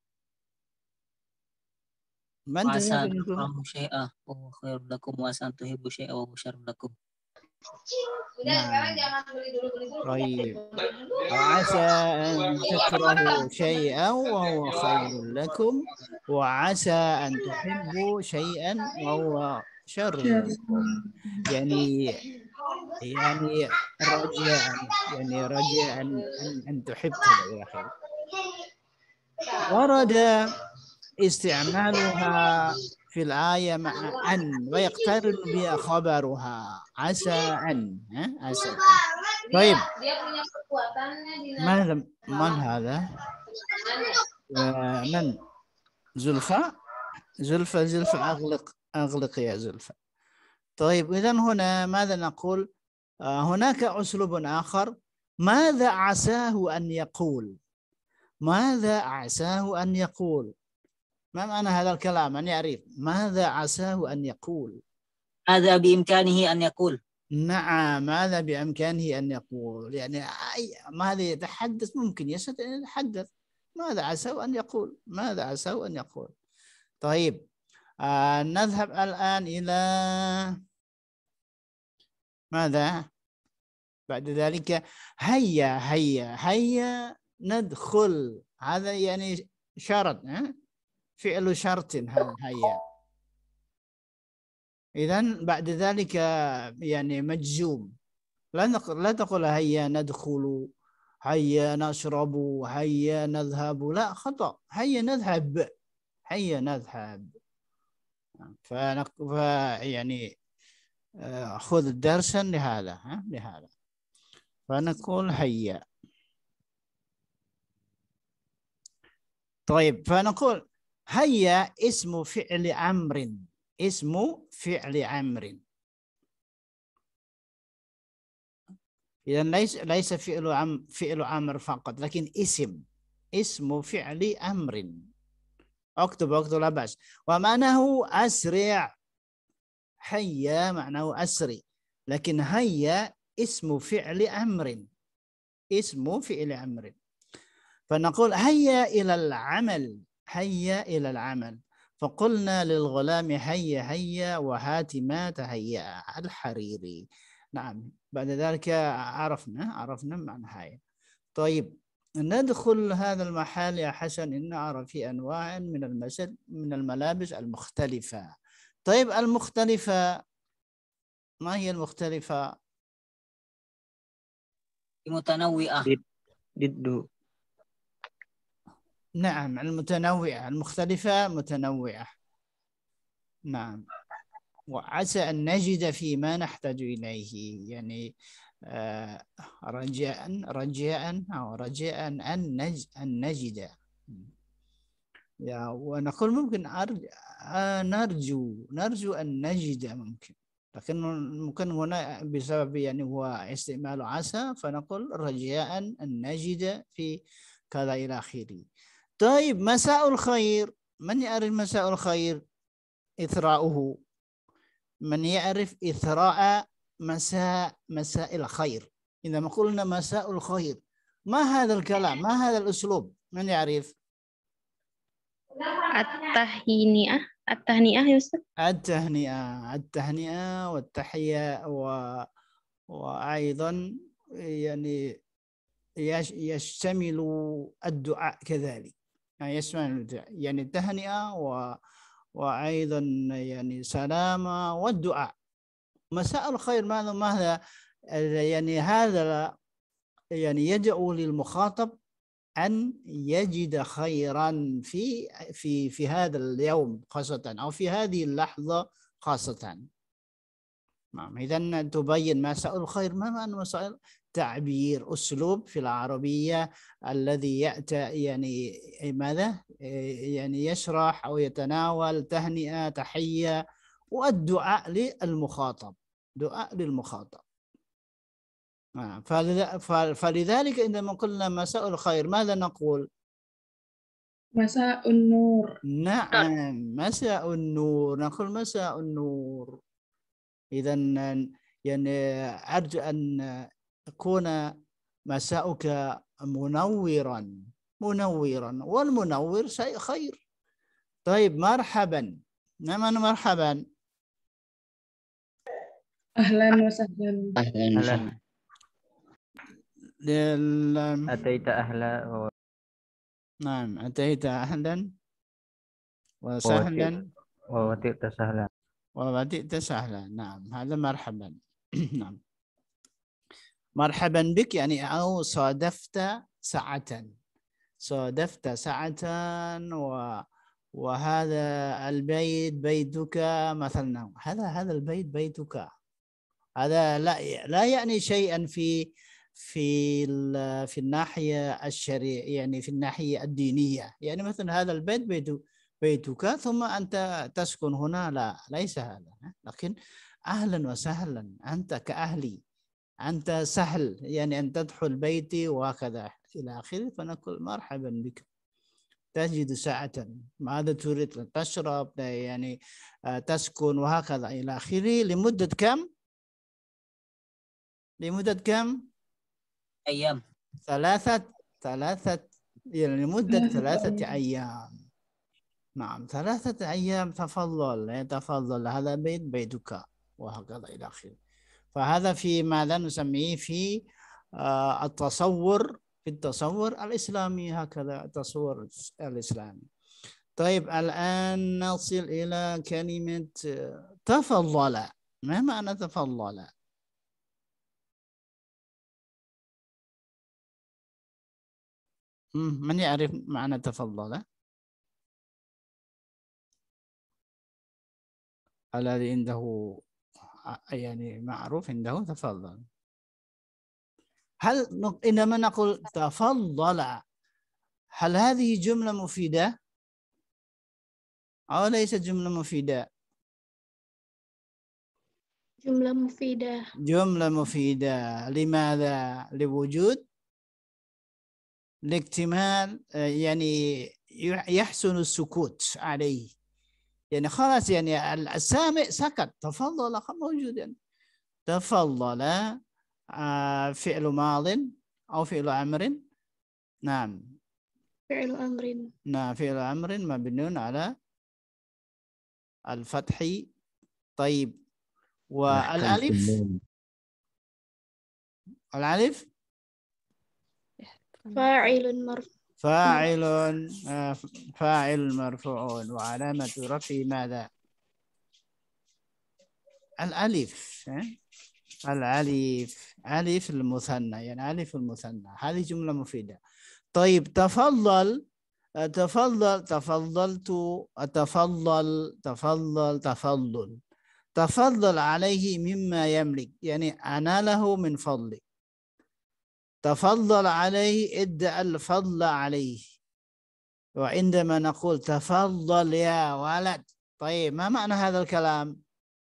من وعسى أن تذكر؟ تكرهوا شيئا وهو خير لكم وعسى أن تحبوا شيئا وهو شر لكم. نعم. طيب وعسى أن تكرهوا شيئا وهو خير لكم وعسى أن تحبوا شيئا وهو شر لكم. يعني يعني رجاء، يعني رجاء أن أن تحب كذا إلى آخره. ورد استعمالها في الآية مع أن ويقترن بها خبرها، عسى أن، عسى أن. طيب ماذا، من هذا؟ من؟ زلفى؟ زلفى زلفى أغلق، أغلق يا زلفى. طيب إذن هنا ماذا نقول؟ هناك أسلوب آخر، ماذا عساه أن يقول؟ ماذا عساه أن يقول؟ ما معنى هذا الكلام؟ أن يعرف ماذا عساه أن يقول. هذا بإمكانه أن يقول. نعم، ماذا بإمكانه أن يقول، يعني أي ماذا يتحدث، ممكن يستطيع أن يتحدث. ماذا عساه أن يقول، ماذا عساه أن يقول. طيب آه نذهب الآن إلى ماذا بعد ذلك؟ هيا هيا هيا ندخل. هذا يعني شرط، ها؟ فعل شرط هذا هيا. إذن بعد ذلك يعني مجزوم، لا نقول لا تقول هيا ندخل، هيا نشرب، هيا نذهب، لا خطأ. هيا نذهب، هيا نذهب. فنق... ف... يعني خذ درسا لهذا، ها؟ لهذا فنقول هيا. طيب فنقول هيا اسم فعل أمر، اسم فعل أمر. إذا ليس ليس فعل أم فعل أمر فقط، لكن اسم اسم فعل أمر. اكتب اكتب لا بأس. ومعناه أسرع، هيا معناه أسرع، لكن هيا اسم فعل أمر، اسم فعل أمر. فنقول هيا إلى العمل، هيا إلى العمل. فقلنا للغلام هيا هيا وهات ما تهيأ، الحريري. نعم، بعد ذلك عرفنا عرفنا معنى هيا. طيب ندخل هذا المحل يا حسن، إن أرى في أنواع من المسل من الملابس المختلفة. طيب المختلفة ما هي المختلفة؟ متنوعة. ضد. نعم المتنوعة، المختلفة متنوعة. نعم. وعسى أن نجد فيما نحتاج إليه، يعني آه رجاء رجاء أو رجاء أن نج أن نجد. يا ونقول ممكن أرج... آه نرجو نرجو أن نجد، ممكن، لكن ممكن هنا بسبب يعني هو استعمال عسى، فنقول رجاء أن نجد في كذا إلى آخره. طيب مساء الخير، من يعرف مساء الخير؟ إثراؤه. من يعرف إثراء مساء مساء الخير؟ إذا ما قلنا مساء الخير، ما هذا الكلام؟ ما هذا الأسلوب؟ من يعرف؟ التهنئة. التهنئة يا أستاذ. التهنئة، التهنئة والتحية و... وأيضا يعني يشتمل الدعاء كذلك، يعني يشمل الدعاء، يعني التهنئة و... وأيضا يعني سلامة والدعاء. مساء الخير ماذا ماذا يعني هذا يعني يدعو للمخاطب أن يجد خيرا في في في هذا اليوم خاصة، أو في هذه اللحظة خاصة. نعم، إذا تبين مساء الخير. ما معنى مساء؟ تعبير أسلوب في العربية الذي يأتي يعني ماذا يعني يشرح أو يتناول تهنئة، تحية، والدعاء للمخاطب، دعاء للمخاطب. فلذلك عندما قلنا مساء الخير ماذا نقول؟ مساء النور. نعم مساء النور، نقول مساء النور. إذا يعني أرجو أن يكون مساؤك منورا منورا، والمنور شيء خير. طيب مرحبا، نعم مرحبا. أهلا وسهلا. أهلا وسهلا. لل... أتيت أهلا و... نعم أتيت أهلا وسهلا ووتئت سهلا ووتئت سهلا. نعم هذا مرحبا. نعم مرحبا بك يعني أو صادفت ساعة، صادفت ساعة و... وهذا البيت بيتك مثلا، هذا هذا البيت بيتك. هذا لا لا يعني شيئا في في في الناحية الشرعية، يعني في الناحية الدينية. يعني مثلا هذا البيت بيت بيتك ثم أنت تسكن هنا، لا ليس هذا. لكن أهلا وسهلا، أنت كأهلي، أنت سهل يعني أن تدخل بيتي وكذا إلى آخره. فنقول مرحبا بك، تجد ساعة، ماذا تريد؟ تشرب يعني تسكن وهكذا إلى آخره. لمدة كم؟ لمدة كم؟ أيام. ثلاثة ثلاثة يعني لمدة ثلاثة أيام. نعم ثلاثة أيام. تفضل تفضل، هذا بيت بيتك وهكذا إلى آخره. فهذا في ماذا نسميه في آه التصور، في التصور الإسلامي، هكذا التصور الإسلامي. طيب الآن نصل إلى كلمة تفضل. ما معنى تفضل؟ من يعرف معنى تفضل؟ الذي عنده يعني معروف عنده تفضل. هل عندما نقول تفضل هل هذه جملة مفيدة أو ليست جملة مفيدة؟ جملة مفيدة. جملة مفيدة. لماذا؟ لوجود الاكتمال، يعني يحسن السكوت عليه، يعني خلاص يعني السامع سكت. تفضل موجود يعني. تفضل فعل ماض أو فعل أمر. نعم فعل أمر. نعم فعل أمر مبني على الفتح. طيب والألف، الألف فاعل مرفوع. فاعل فاعل مرفوع وعلامة رفعه ماذا؟ الألف. الألف ألف المثنى، يعني ألف المثنى. هذه جملة مفيدة. طيب تفضل تفضل تفضلت تفضل تفضل تفضل تفضل عليه مما يملك، يعني أنا له من فضلي. تفضل عليه ادعى الفضل عليه. وعندما نقول تفضل يا ولد، طيب ما معنى هذا الكلام؟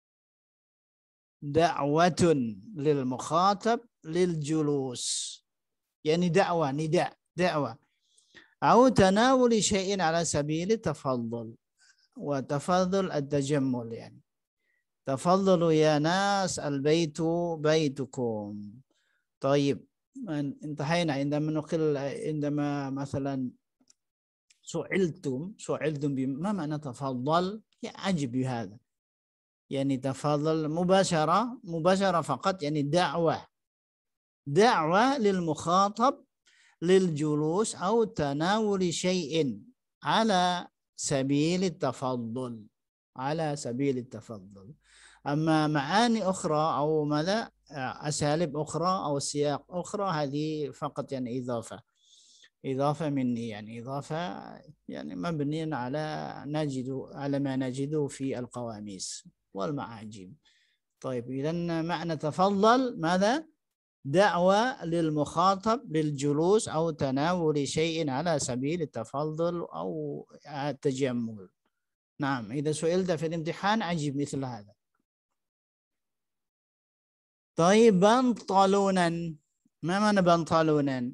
دعوة للمخاطب للجلوس، يعني دعوة نداء دعوة، أو تناول شيء على سبيل التفضل. وتفضل التجمل، يعني تفضلوا يا ناس البيت بيتكم. طيب انتهينا. عندما نقول عندما مثلا سئلتم سئلتم بما معنى تفضل، يعجب بهذا، يعني تفضل مباشرة مباشرة فقط، يعني دعوة دعوة للمخاطب للجلوس أو تناول شيء على سبيل التفضل، على سبيل التفضل. أما معاني أخرى أو ماذا أساليب أخرى أو سياق أخرى، هذه فقط يعني إضافة إضافة مني، يعني إضافة يعني مبنية على نجد على ما نجده في القواميس والمعاجم. طيب إذن معنى تفضل ماذا؟ دعوة للمخاطب للجلوس أو تناول شيء على سبيل التفضل أو التجمل. نعم إذا سئلت في الامتحان عجب مثل هذا. طيب بنطلونا، ما معنى بنطلونا؟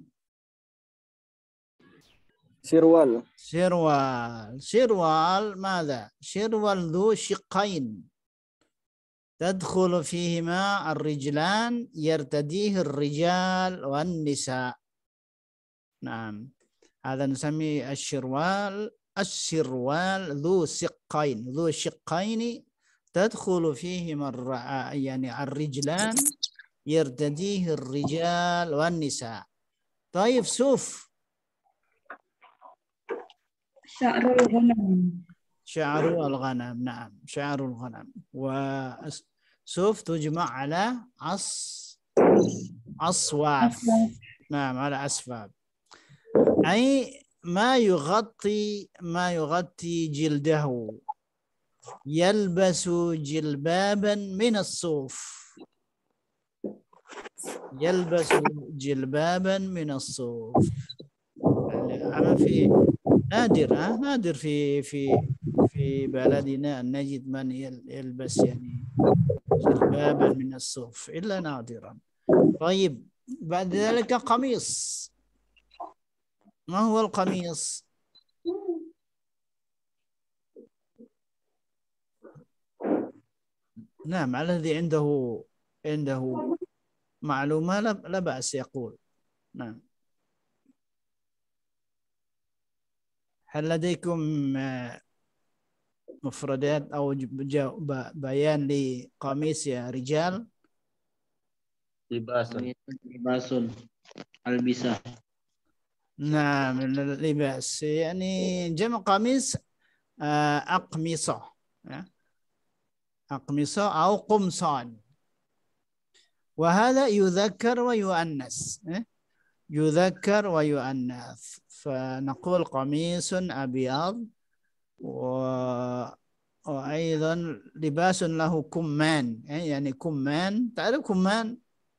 سروال. سروال. سروال ماذا؟ سروال ذو شقين تدخل فيهما الرجلان يرتديه الرجال والنساء. نعم هذا نسميه الشروال. السروال ذو شقين ذو شقين تدخل فيهما يعني الرجلان يرتديه الرجال والنساء. طيب صوف. شعر الغنم. شعر الغنم. نعم شعر الغنم. وصوف تجمع على عص أصواف. نعم على أسفاب، أي ما يغطي ما يغطي جلده. يلبس جلبابا من الصوف. يلبس جلبابا من الصوف. أما في نادر ها نادر في في في بلدنا أن نجد من يلبس يعني جلبابا من الصوف إلا نادرا. طيب بعد ذلك قميص. ما هو القميص؟ نعم الذي عنده عنده معلومة لا بأس يقول. نعم هل لديكم مفردات أو بيان لقميص يا رجال؟ لباس. لباس ألبسة. نعم اللباس، يعني جمع قميص أقمصة أقمصة أو قمصان. وهذا يذكر ويؤنث، يذكر ويؤنث. فنقول قميص أبيض و... وأيضا لباس له كمان، يعني كمان، تعرف كمان؟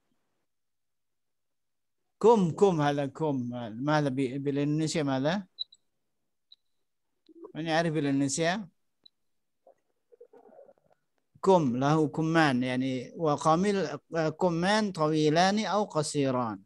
كم كم هذا كم، ماذا بالإندونيسيا ماذا؟ من يعرف بالإندونيسيا؟ كم له كمان، يعني وقميل كمان طويلان أو قصيران.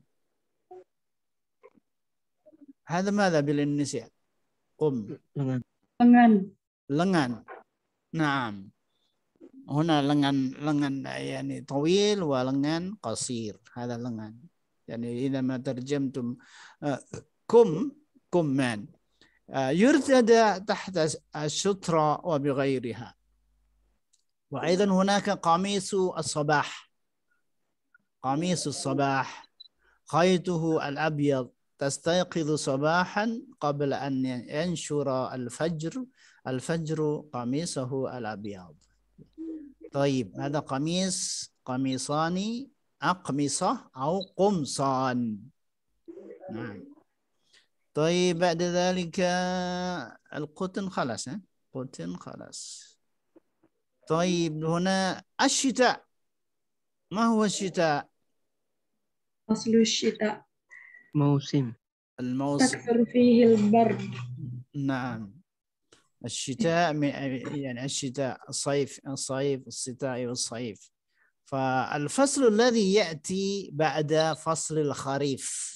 هذا ماذا بالإندونيسيا؟ قم lengan lengan. نعم، هنا lengan lengan يعني طويل ولنgan قصير، هذا lengan. يعني إذا ما ترجمتم كم كمان يرتدى تحت السترة وبغيرها. وأيضا هناك قميص الصباح، قميص الصباح خيطه الأبيض، تستيقظ صباحا قبل أن ينشر الفجر الفجر قميصه الأبيض. طيب هذا قميص، قميصان، أقمصة أو قمصان. نعم. طيب بعد ذلك القطن خلاص، ها قطن خلاص. طيب هنا الشتاء، ما هو الشتاء؟ فصل الشتاء موسم الموسم تكثر فيه البرد. نعم، الشتاء يعني الشتاء، الصيف الصيف الشتاء والصيف. فالفصل الذي يأتي بعد فصل الخريف،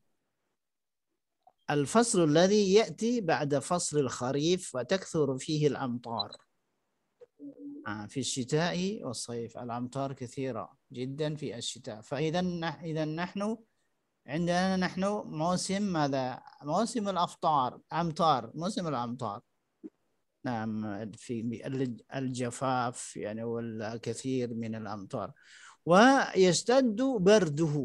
الفصل الذي يأتي بعد فصل الخريف وتكثر فيه الأمطار. في الشتاء والصيف الأمطار كثيرة جدا في الشتاء. فإذا إذا نحن عندنا نحن موسم ماذا؟ موسم الأمطار، أمطار، موسم الأمطار. نعم، في الجفاف يعني والكثير من الأمطار. ويشتد برده،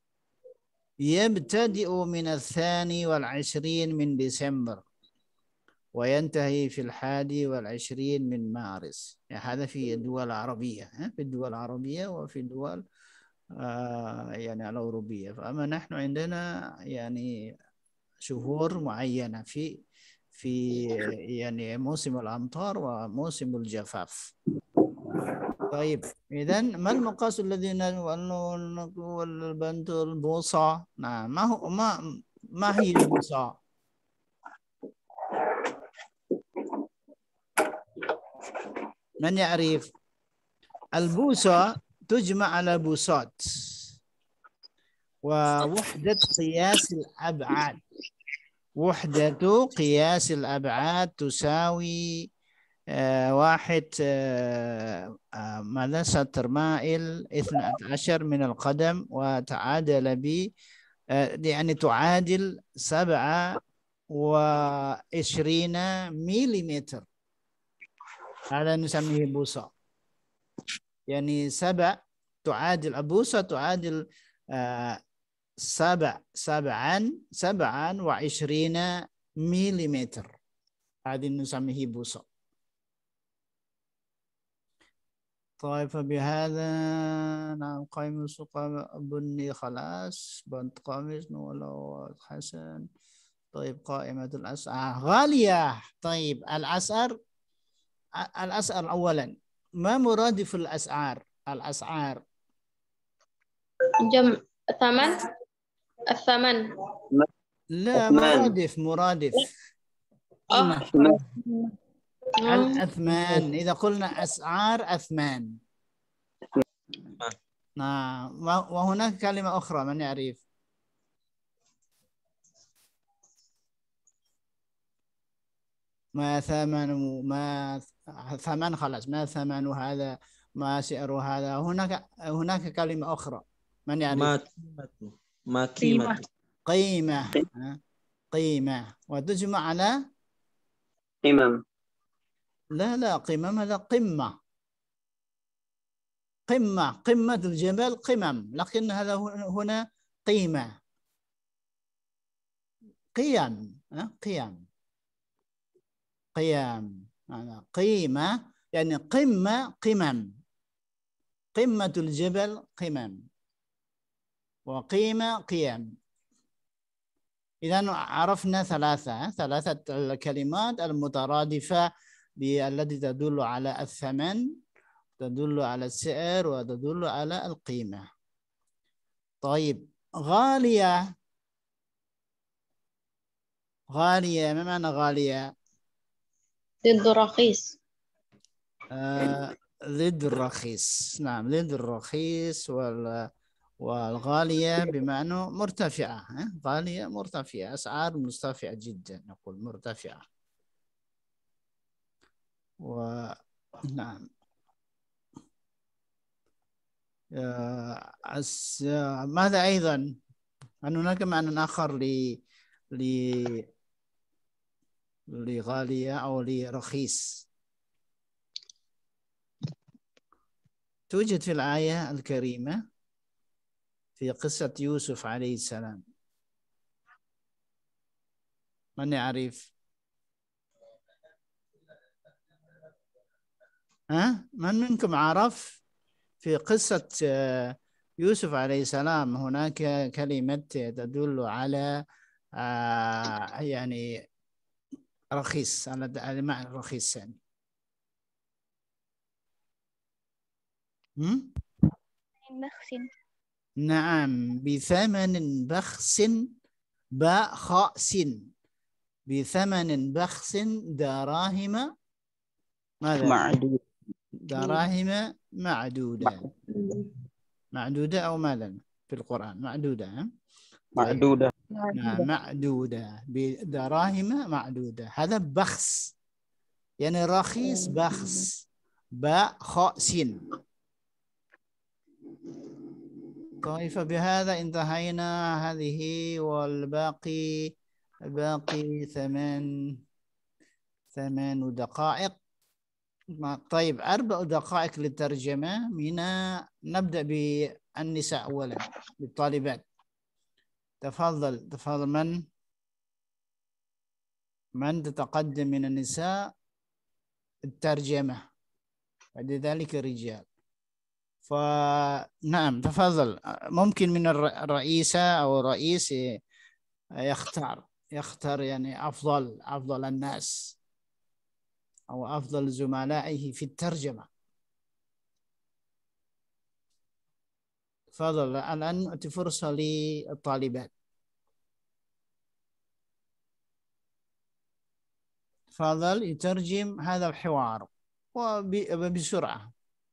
يبتدئ من الثاني والعشرين من ديسمبر وينتهي في الحادي والعشرين من مارس. يعني هذا في الدول العربية، في الدول العربية وفي الدول آه يعني الأوروبية. فأما نحن عندنا يعني شهور معينة في في يعني موسم الأمطار وموسم الجفاف. طيب إذا ما المقاس الذي نقول البنت البوصة؟ نعم، ما هو ما ما هي البوصة؟ من يعرف؟ البوصة تجمع على بوصات، ووحدة قياس الأبعاد، وحدة قياس الأبعاد تساوي آه واحد آه آه ماذا سطر مائل اثنى عشر من القدم، وتعادل ب آه يعني تعادل سبعة وعشرين مليمتر. هذا نسميه بوصة. يعني سبع تعادل البوصة تعادل آه سبع سبعا سبعا وعشرين مليمتر. هذه نسميه بوصة. طيب فبهذا نعم قميص بني خلاص، بنت قميص نولو حسن. طيب قائمة الأسعار غالية. طيب الأسعار، الأسعار أولا ما مرادف الأسعار؟ الأسعار جمع ثمن، الثمن لا، مرادف مرادف آه. الأثمان. إذا قلنا أسعار أثمان. نعم. وهناك كلمة أخرى من يعرف؟ ما ثمن، ما ثمن خلاص، ما ثمن هذا، ما سعر هذا. هناك هناك كلمة أخرى من يعرف؟ ما قيمته، ما قيمته، قيمة، قيمة وتجمع على قمم. لا لا قمم هذا قمة، قمة قمة الجبل قمم، لكن هذا هنا قيمة، قيم، قيم قيم أنا قيمة يعني قمة قمم، قمة الجبل قمم، وقيمة قيم. إذا عرفنا ثلاثة ثلاثة الكلمات المترادفة التي تدل على الثمن، تدل على السعر، وتدل على القيمة. طيب غالية، غالية ما معنى غالية؟ ضد رخيص. آه ضد الرخيص. نعم ضد الرخيص. وال والغالية بمعنى مرتفعة. غالية مرتفعة، أسعار مرتفعة جدا، نقول مرتفعة. ونعم أس... ماذا أيضا؟ أن هناك معنى آخر ل ل لغالية أو لرخيص توجد في الآية الكريمة في قصة يوسف عليه السلام. من يعرف؟ ها؟ من منكم عرف في قصة يوسف عليه السلام هناك كلمة تدل على آه يعني رخيص، على معنى رخيص يعني. هم؟ بخس. نعم بثمن بخس بخس بثمن بخس دراهم ماذا؟ معدودة. دراهم معدودة. معدودة أو ماذا في القرآن؟ معدودة. معدودة. نعم معدودة بدراهم معدودة. هذا بخس يعني رخيص بخس بخس. طيب فبهذا انتهينا هذه، والباقي الباقي ثمان ثمان دقائق. طيب أربع دقائق للترجمة. من نبدأ بالنساء أولا، بالطالبات. تفضل تفضل من من تتقدم من النساء الترجمة، بعد ذلك الرجال. فنعم تفضل. ممكن من الرئيسة أو الرئيس يختار يختار يعني أفضل أفضل الناس أو أفضل زملائه في الترجمة. تفضل. الآن نعطي فرصة للطالبات. تفضل يترجم هذا الحوار وبسرعة.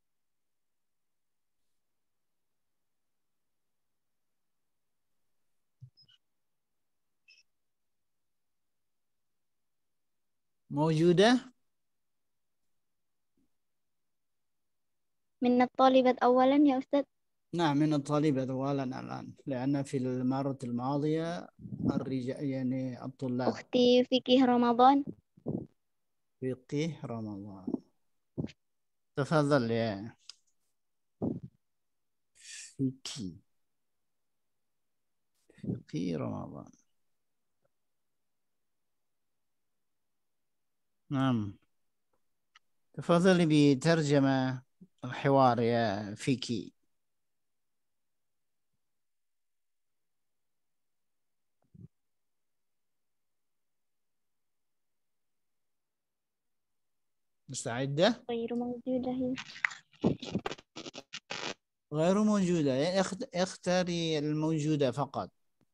موجودة؟ من الطالبة أولا يا أستاذ. نعم من الطالبة أولا الآن، لأن في المرة الماضية الرجال يعني الطلاب. أختي فقه رمضان. فقه رمضان. تفضل يا فقه فقه رمضان. نعم تفضلي بترجمة الحوار يا فيكي. مستعدة؟ غير موجودة هي. غير موجودة، يعني اختاري الموجودة فقط.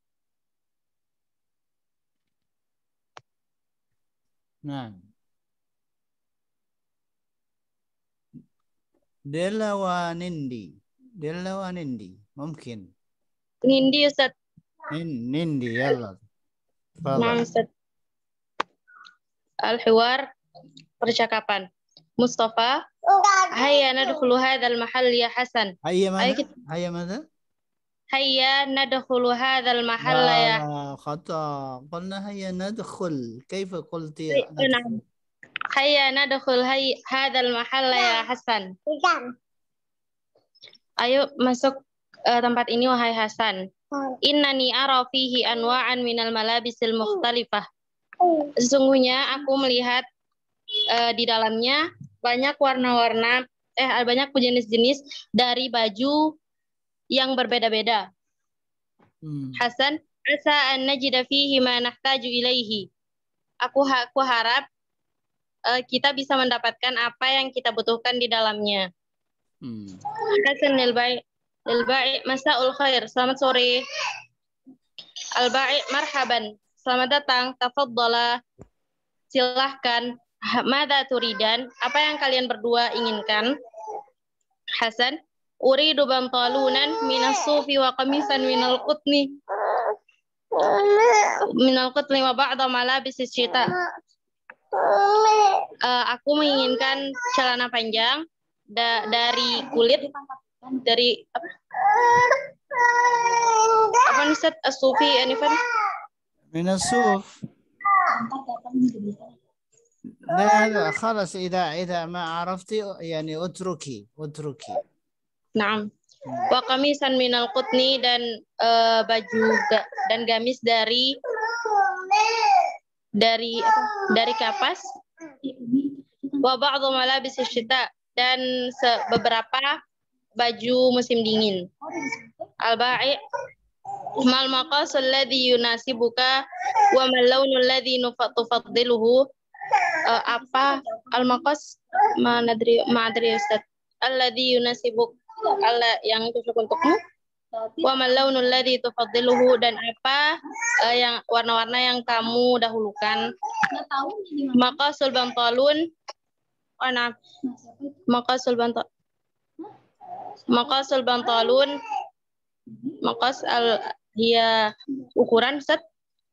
نعم. ديلا ونندي. ديلا ونندي ممكن. نندي أستاذ. نندي يلا. نعم أستاذ. الحوار percakapan. Mustafa, hayya nadkhulu hadzal mahal ya Hasan. هيا ماذا؟ هيا ماذا؟ هيا ندخل هذا المحل لا يا لا خطأ، قلنا هيا ندخل. كيف قلت نعم. هيا ندخل هي هذا المحل يا Hasan. Ayo masuk uh, tempat ini wahai Hasan. Innani ara fihi anwa'an minal malabisil mukhtalifah. Sesungguhnya aku melihat uh, di dalamnya banyak warna-warna eh banyak jenis-jenis dari baju yang berbeda-beda. Hmm. Hasan, asa an najida fihi ma nahtaju ilaihi. Aku aku harap uh, kita bisa mendapatkan apa yang kita butuhkan di dalamnya. Hmm. Hasan lil bai' lil bai' masaul khair. Selamat sore. Al bai' marhaban. Selamat datang. Tafadhala. Silahkan. Mada turidan? Apa yang kalian berdua inginkan? Hasan, uridu bantalunan minas sufi wa qamisan minal qutni. Minal qutni wa ba'da malabis syita. Uh, aku menginginkan celana panjang da dari kulit, dari apa? Apa nih Ustaz? As-sufi anifan? Minas suf. لا لا خلاص إذا إذا ما عرفتي يعني اتركي اتركي. Naam. Wa qamisan minal qutni dan uh, baju ga, dan gamis dari dari apa? Dari kapas. Wa ba'dhu malabis syita dan beberapa baju musim dingin. Al-ba'i' mal maqasul ladzi yunasibuka wa mal launul ladzi tufaddiluhu. Uh, apa al-maqas ma nadri ma adri Ustaz alladzi yunasibuk alla yang cocok untukmu wa mal launul ladzi tufaddiluhu dan apa uh, yang warna-warna yang kamu dahulukan. Maqasul bantalun ana maqasul bantal maqasul bantalun maqas al dia ukuran Ustaz.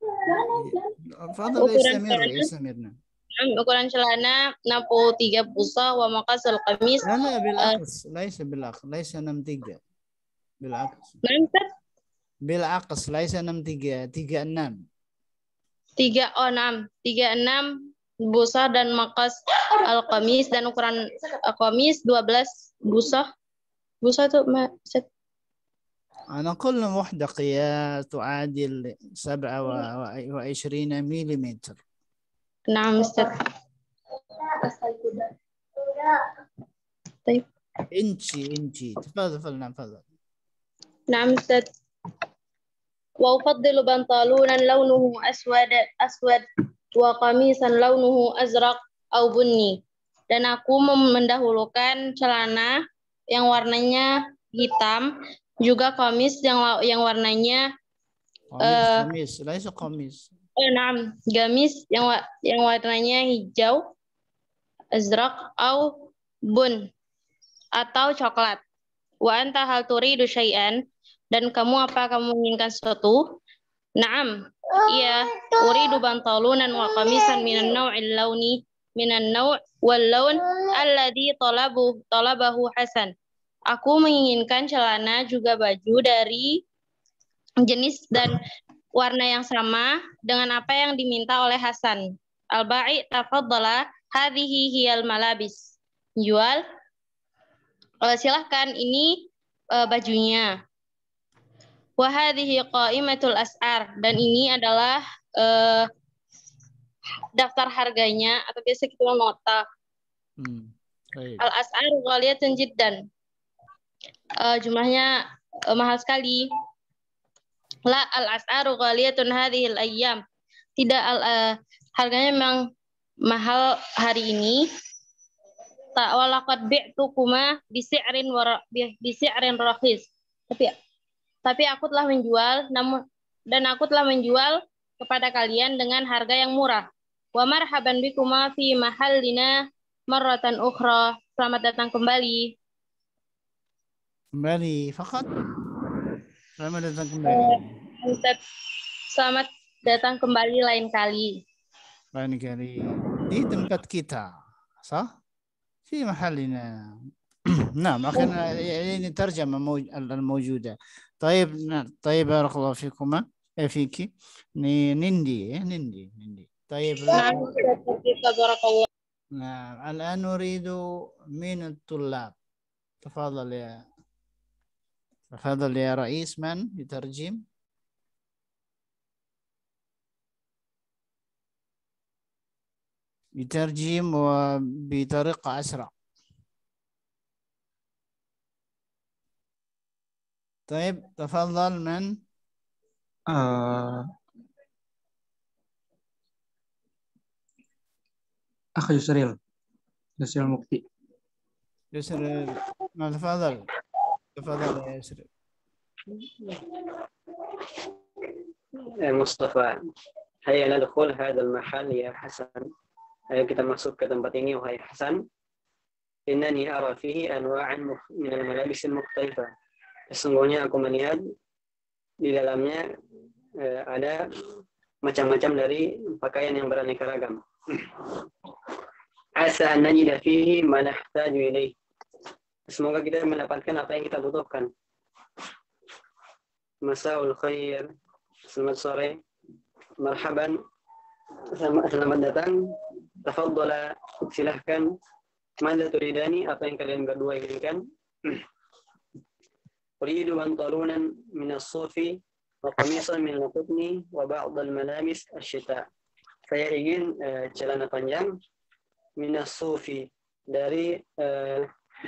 Ukuran celana. Ukuran celana enam puluh tiga busa wa maqasul qamis. لا لا بالعكس ليس بالعكس ليس enam tiga بالعكس. بالعكس ليس enam tiga tiga enam. tiga oh enam tiga enam busa dan maqas al qamis dan ukuran qamis dua belas busa. Busa itu Ustaz. أنا كل وحدة قياس تعادل سبعة وعشرين مليمتر. نعم أستاذ. طيب. إنشي إنشي تفضل نعم تفضل. نعم أستاذ. وأفضل بنطلونا لونه أسود أسود وقميصا لونه أزرق أو بني. Dan aku mendahulukan celana yang warnanya hitam, juga kamis yang yang warnanya kamis, uh, laisa kamis. Eh, naam, gamis yang yang warnanya hijau, azraq atau bun atau coklat. Wa anta hal turidu syai'an dan kamu apa kamu menginginkan sesuatu? Naam, iya, uridu bantalunan wa qamisan minan naw'il launi minan naw' wal laun alladhi talabu talabahu Hasan. Aku menginginkan celana juga baju dari jenis dan warna yang sama dengan apa yang diminta oleh Hasan. Al-ba'i tafadhala hadhihi hiyal malabis. Jual. Uh, silahkan ini uh, bajunya. Wa hadhihi qaimatul as'ar dan ini adalah uh, daftar harganya atau biasa kita nota. Hmm. Al-as'ar ghaliyatun jiddan. Uh, jumlahnya uh, mahal sekali. La al-as'aru ghaliyatun hadhil ayyam. Tidak al uh, harganya memang mahal hari ini. Ta walaqad bi'tukuma bi si'rin wa bi si'rin rakhis. Tapi tapi aku telah menjual namun dan aku telah menjual kepada kalian dengan harga yang murah. Wa marhaban bikuma fi mahallina marratan ukhra. Selamat datang kembali. Kembali fakat. Selamat datang kembali. Ustaz, selamat datang kembali lain kali. Lain kali di tempat kita, sah? في محلنا. نعم أخيرا يعني ترجمة الموجودة. طيب طيب بارك الله فيكما فيك نندي نندي نندي طيب. نعم بارك الله. نعم الآن نريد من الطلاب. تفضل يا تفضل يا رئيس من يترجم. يترجم وبطريقة أسرع. طيب تفضل من Uh, أخ يسريل يسريل مكتي يسري ما تفضل تفضل يا يسري. مصطفى هيا ندخل هذا المحل يا حسن. Ayo kita masuk ke tempat ini wahai Hasan. Innani ara fihi anwa'an min al-malabis al-mukhtalifah. Sesungguhnya aku melihat di dalamnya eh, ada macam-macam dari pakaian yang beraneka ragam. Asa an najida fihi ma nahtaju ilaih. Semoga kita mendapatkan apa yang kita butuhkan. Masaul khair. Selamat sore. Marhaban. Selamat, selamat datang. Tafadhala, silahkan. Mada turidani, apa yang kalian berdua inginkan? Uridu bantalunan min as-sufi wa qamisan min al-qutni wa ba'd al-malabis asy-syita. Saya ingin uh, celana panjang min as-sufi dari uh,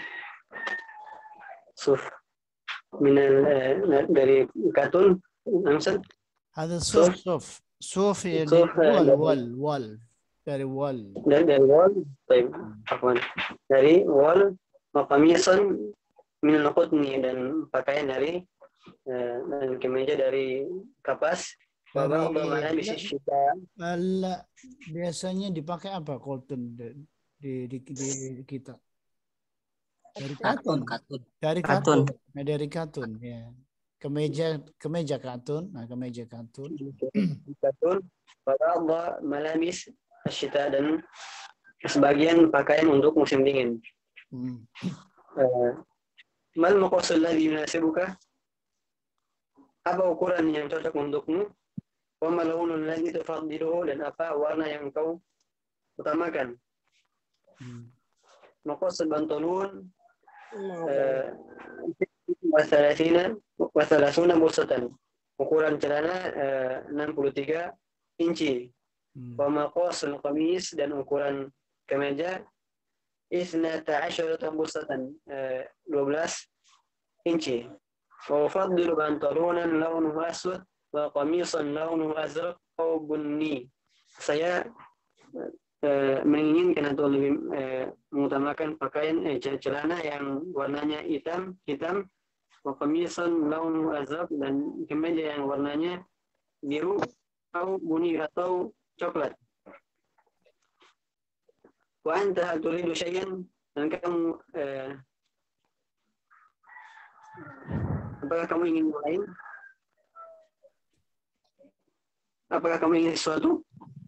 suf min uh, dari katun. Maksud? Ada suf suf suf yani wal wal wal dari wal dari dari wal baik afwan dari wal wa qamisan min al-qutni dan pakaian dari uh, dan kemeja dari kapas wa ba'd malabis syita. Ala biasanya dipakai apa cotton di di, di, di kita dari katun katun dari katun nah, dari katun ya kemeja kemeja katun nah kemeja katun katun wa ba'd malabis asyita dan sebagian pakaian untuk musim dingin. Hmm. Uh, mal maqasul ladzi yunasibuka? Apa ukuran yang cocok untukmu? Wa ma launul ladzi tufaddiluhu dan apa warna yang kau utamakan? Hmm. Maqasul bantalun wa thalathina wa thalathuna busatan. Ukuran celana uh, enam puluh tiga inci. Wa maqasul qamis dan ukuran kemeja isnata asyarata busatan dua belas inci. Wa ufaddilu bantalunan launuhu aswad wa qamisan launuhu azraq aw bunni. Saya uh, menginginkan atau lebih uh, mengutamakan pakaian eh, celana yang warnanya hitam hitam wa qamisan launuhu azraq dan kemeja yang warnanya biru atau bunni atau coklat. Wa anta hal turidu syai'an? Dan kamu eh, apakah kamu ingin yang lain? Apakah kamu ingin sesuatu?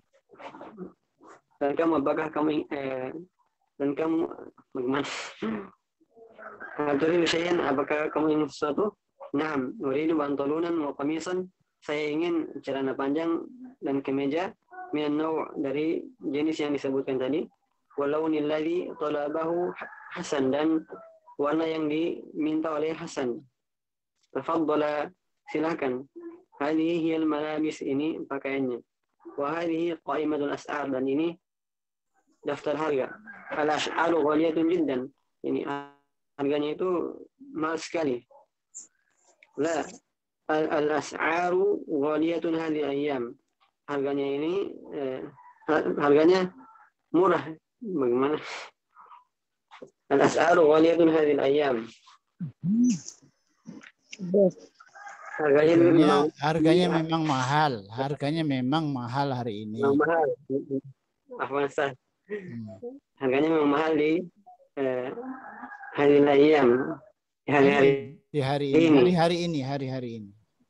Dan kamu apakah kamu eh, dan kamu bagaimana? Hal turidu syai'an? Apakah kamu ingin sesuatu? Naam, uridu bantalunan wa qamisan. Saya ingin celana panjang dan kemeja min naw dari jenis yang disebutkan tadi, walaunil ladzi talabahu Hasan dan warna yang diminta oleh Hasan. Tafadhala, silakan. Hadhihi hiyal malabis, ini pakaiannya. Wa hadhihi qaimatul as'ar, dan ini daftar harga. Al as'aru ghaliyatun jiddan. Ini harganya itu mahal sekali. La al as'aru ghaliyatun hadhihi ayyam. Harganya ini eh, harganya murah. Bagaimana? Al-as'aru ghaliyatun hadhil ayyam. Harganya, harganya, harganya memang mahal. Harganya memang mahal hari ini. Memang mahal. Afwan Ustaz. Harganya memang mahal di eh, hadhil ayyam. Hari-hari di hari ini. Hari-hari ini, hari-hari ini.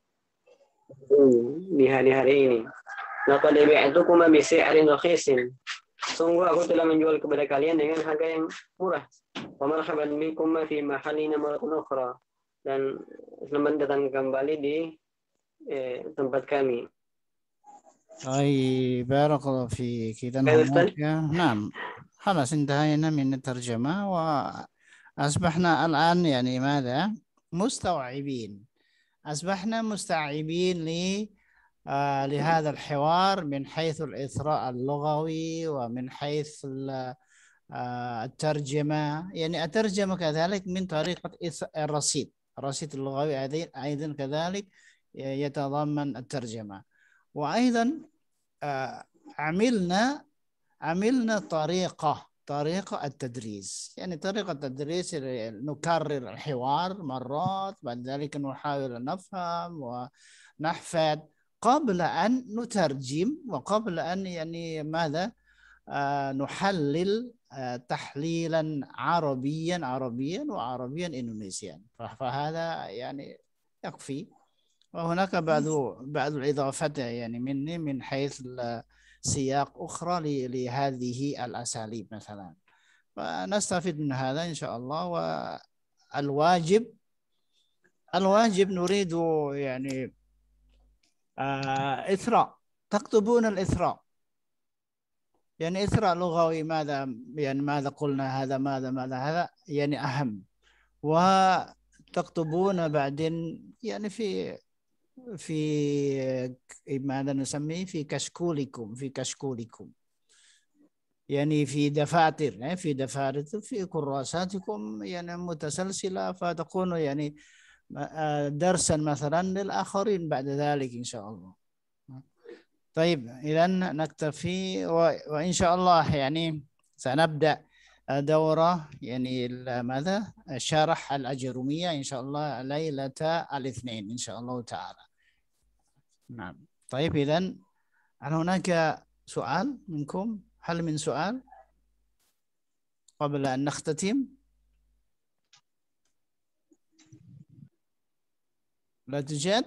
Di hari-hari ini. Laqad bi'tukuma bi si'rin rakhisin. Sungguh aku telah menjual kepada kalian dengan harga yang murah. Wa marhaban bikum fi mahallina maratan ukhra. Dan selamat datang kembali di eh, tempat kami. طيب بارك الله فيك. إذا هناك نعم خلاص انتهينا من الترجمة وأصبحنا الآن يعني ماذا مستوعبين أصبحنا مستوعبين ل آه لهذا الحوار من حيث الإثراء اللغوي ومن حيث آه الترجمة. يعني الترجمة كذلك من طريقة الرصيد الرصيد اللغوي أيضا كذلك يتضمن الترجمة. وأيضا عملنا عملنا طريقة طريقة التدريس، يعني طريقة التدريس نكرر الحوار مرات، بعد ذلك نحاول أن نفهم ونحفظ قبل أن نترجم، وقبل أن يعني ماذا آه نحلل آه تحليلا عربيا عربيا وعربيا إندونيسيا. فهذا يعني يكفي. وهناك بعض بعض الإضافات يعني مني من حيث سياق أخرى لهذه الأساليب مثلا، فنستفيد من هذا إن شاء الله. والواجب الواجب نريد يعني آه إثراء، تكتبون الإثراء، يعني إثراء لغوي، ماذا يعني ماذا قلنا، هذا ماذا ماذا هذا يعني أهم. وتكتبون بعدين يعني في في ماذا نسميه في كشكولكم في كشكولكم يعني في دفاتر في دفاتر في كراساتكم يعني متسلسلة، فتكون يعني درسا مثلا للآخرين بعد ذلك إن شاء الله. طيب إذا نكتفي، وإن شاء الله يعني سنبدأ دورة يعني ماذا شرح الأجرومية إن شاء الله ليلة الاثنين إن شاء الله تعالى. نعم. طيب إذا هل هناك سؤال منكم؟ هل من سؤال قبل أن نختتم؟ لا توجد؟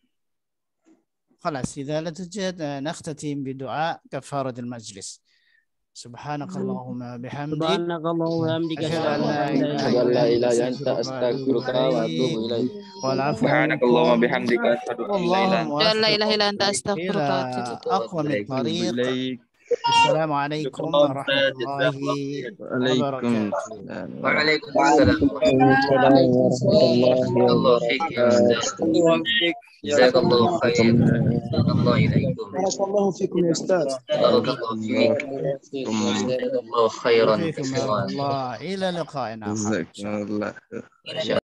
خلاص إذا لا توجد نختتم بدعاء كفارة المجلس. سبحانك اللهم بحمدك سبحانك اللهم وبحمدك أشهد أن لا لا إله إله إلا إلا أنت أنت أستغفرك وأتوب إليك. والعفو سبحانك اللهم وبحمدك أشهد أن لا إله اللهم إلا أنت لا إله إلا أنت أستغفرك إلى وأتوب أقوم إليك. الطريق. السلام عليكم ورحمة الله وعليكم وبركاته. السلام وعليكم السلام السلام ورحمة الله الله فيك يا أستاذ. جزاك الله خير. أحسن الله إليكم. بارك الله فيكم يا أستاذ. بارك الله فيك. جزاك الله خيرا. فيكم الله. إلى لقائنا. جزاكم الله.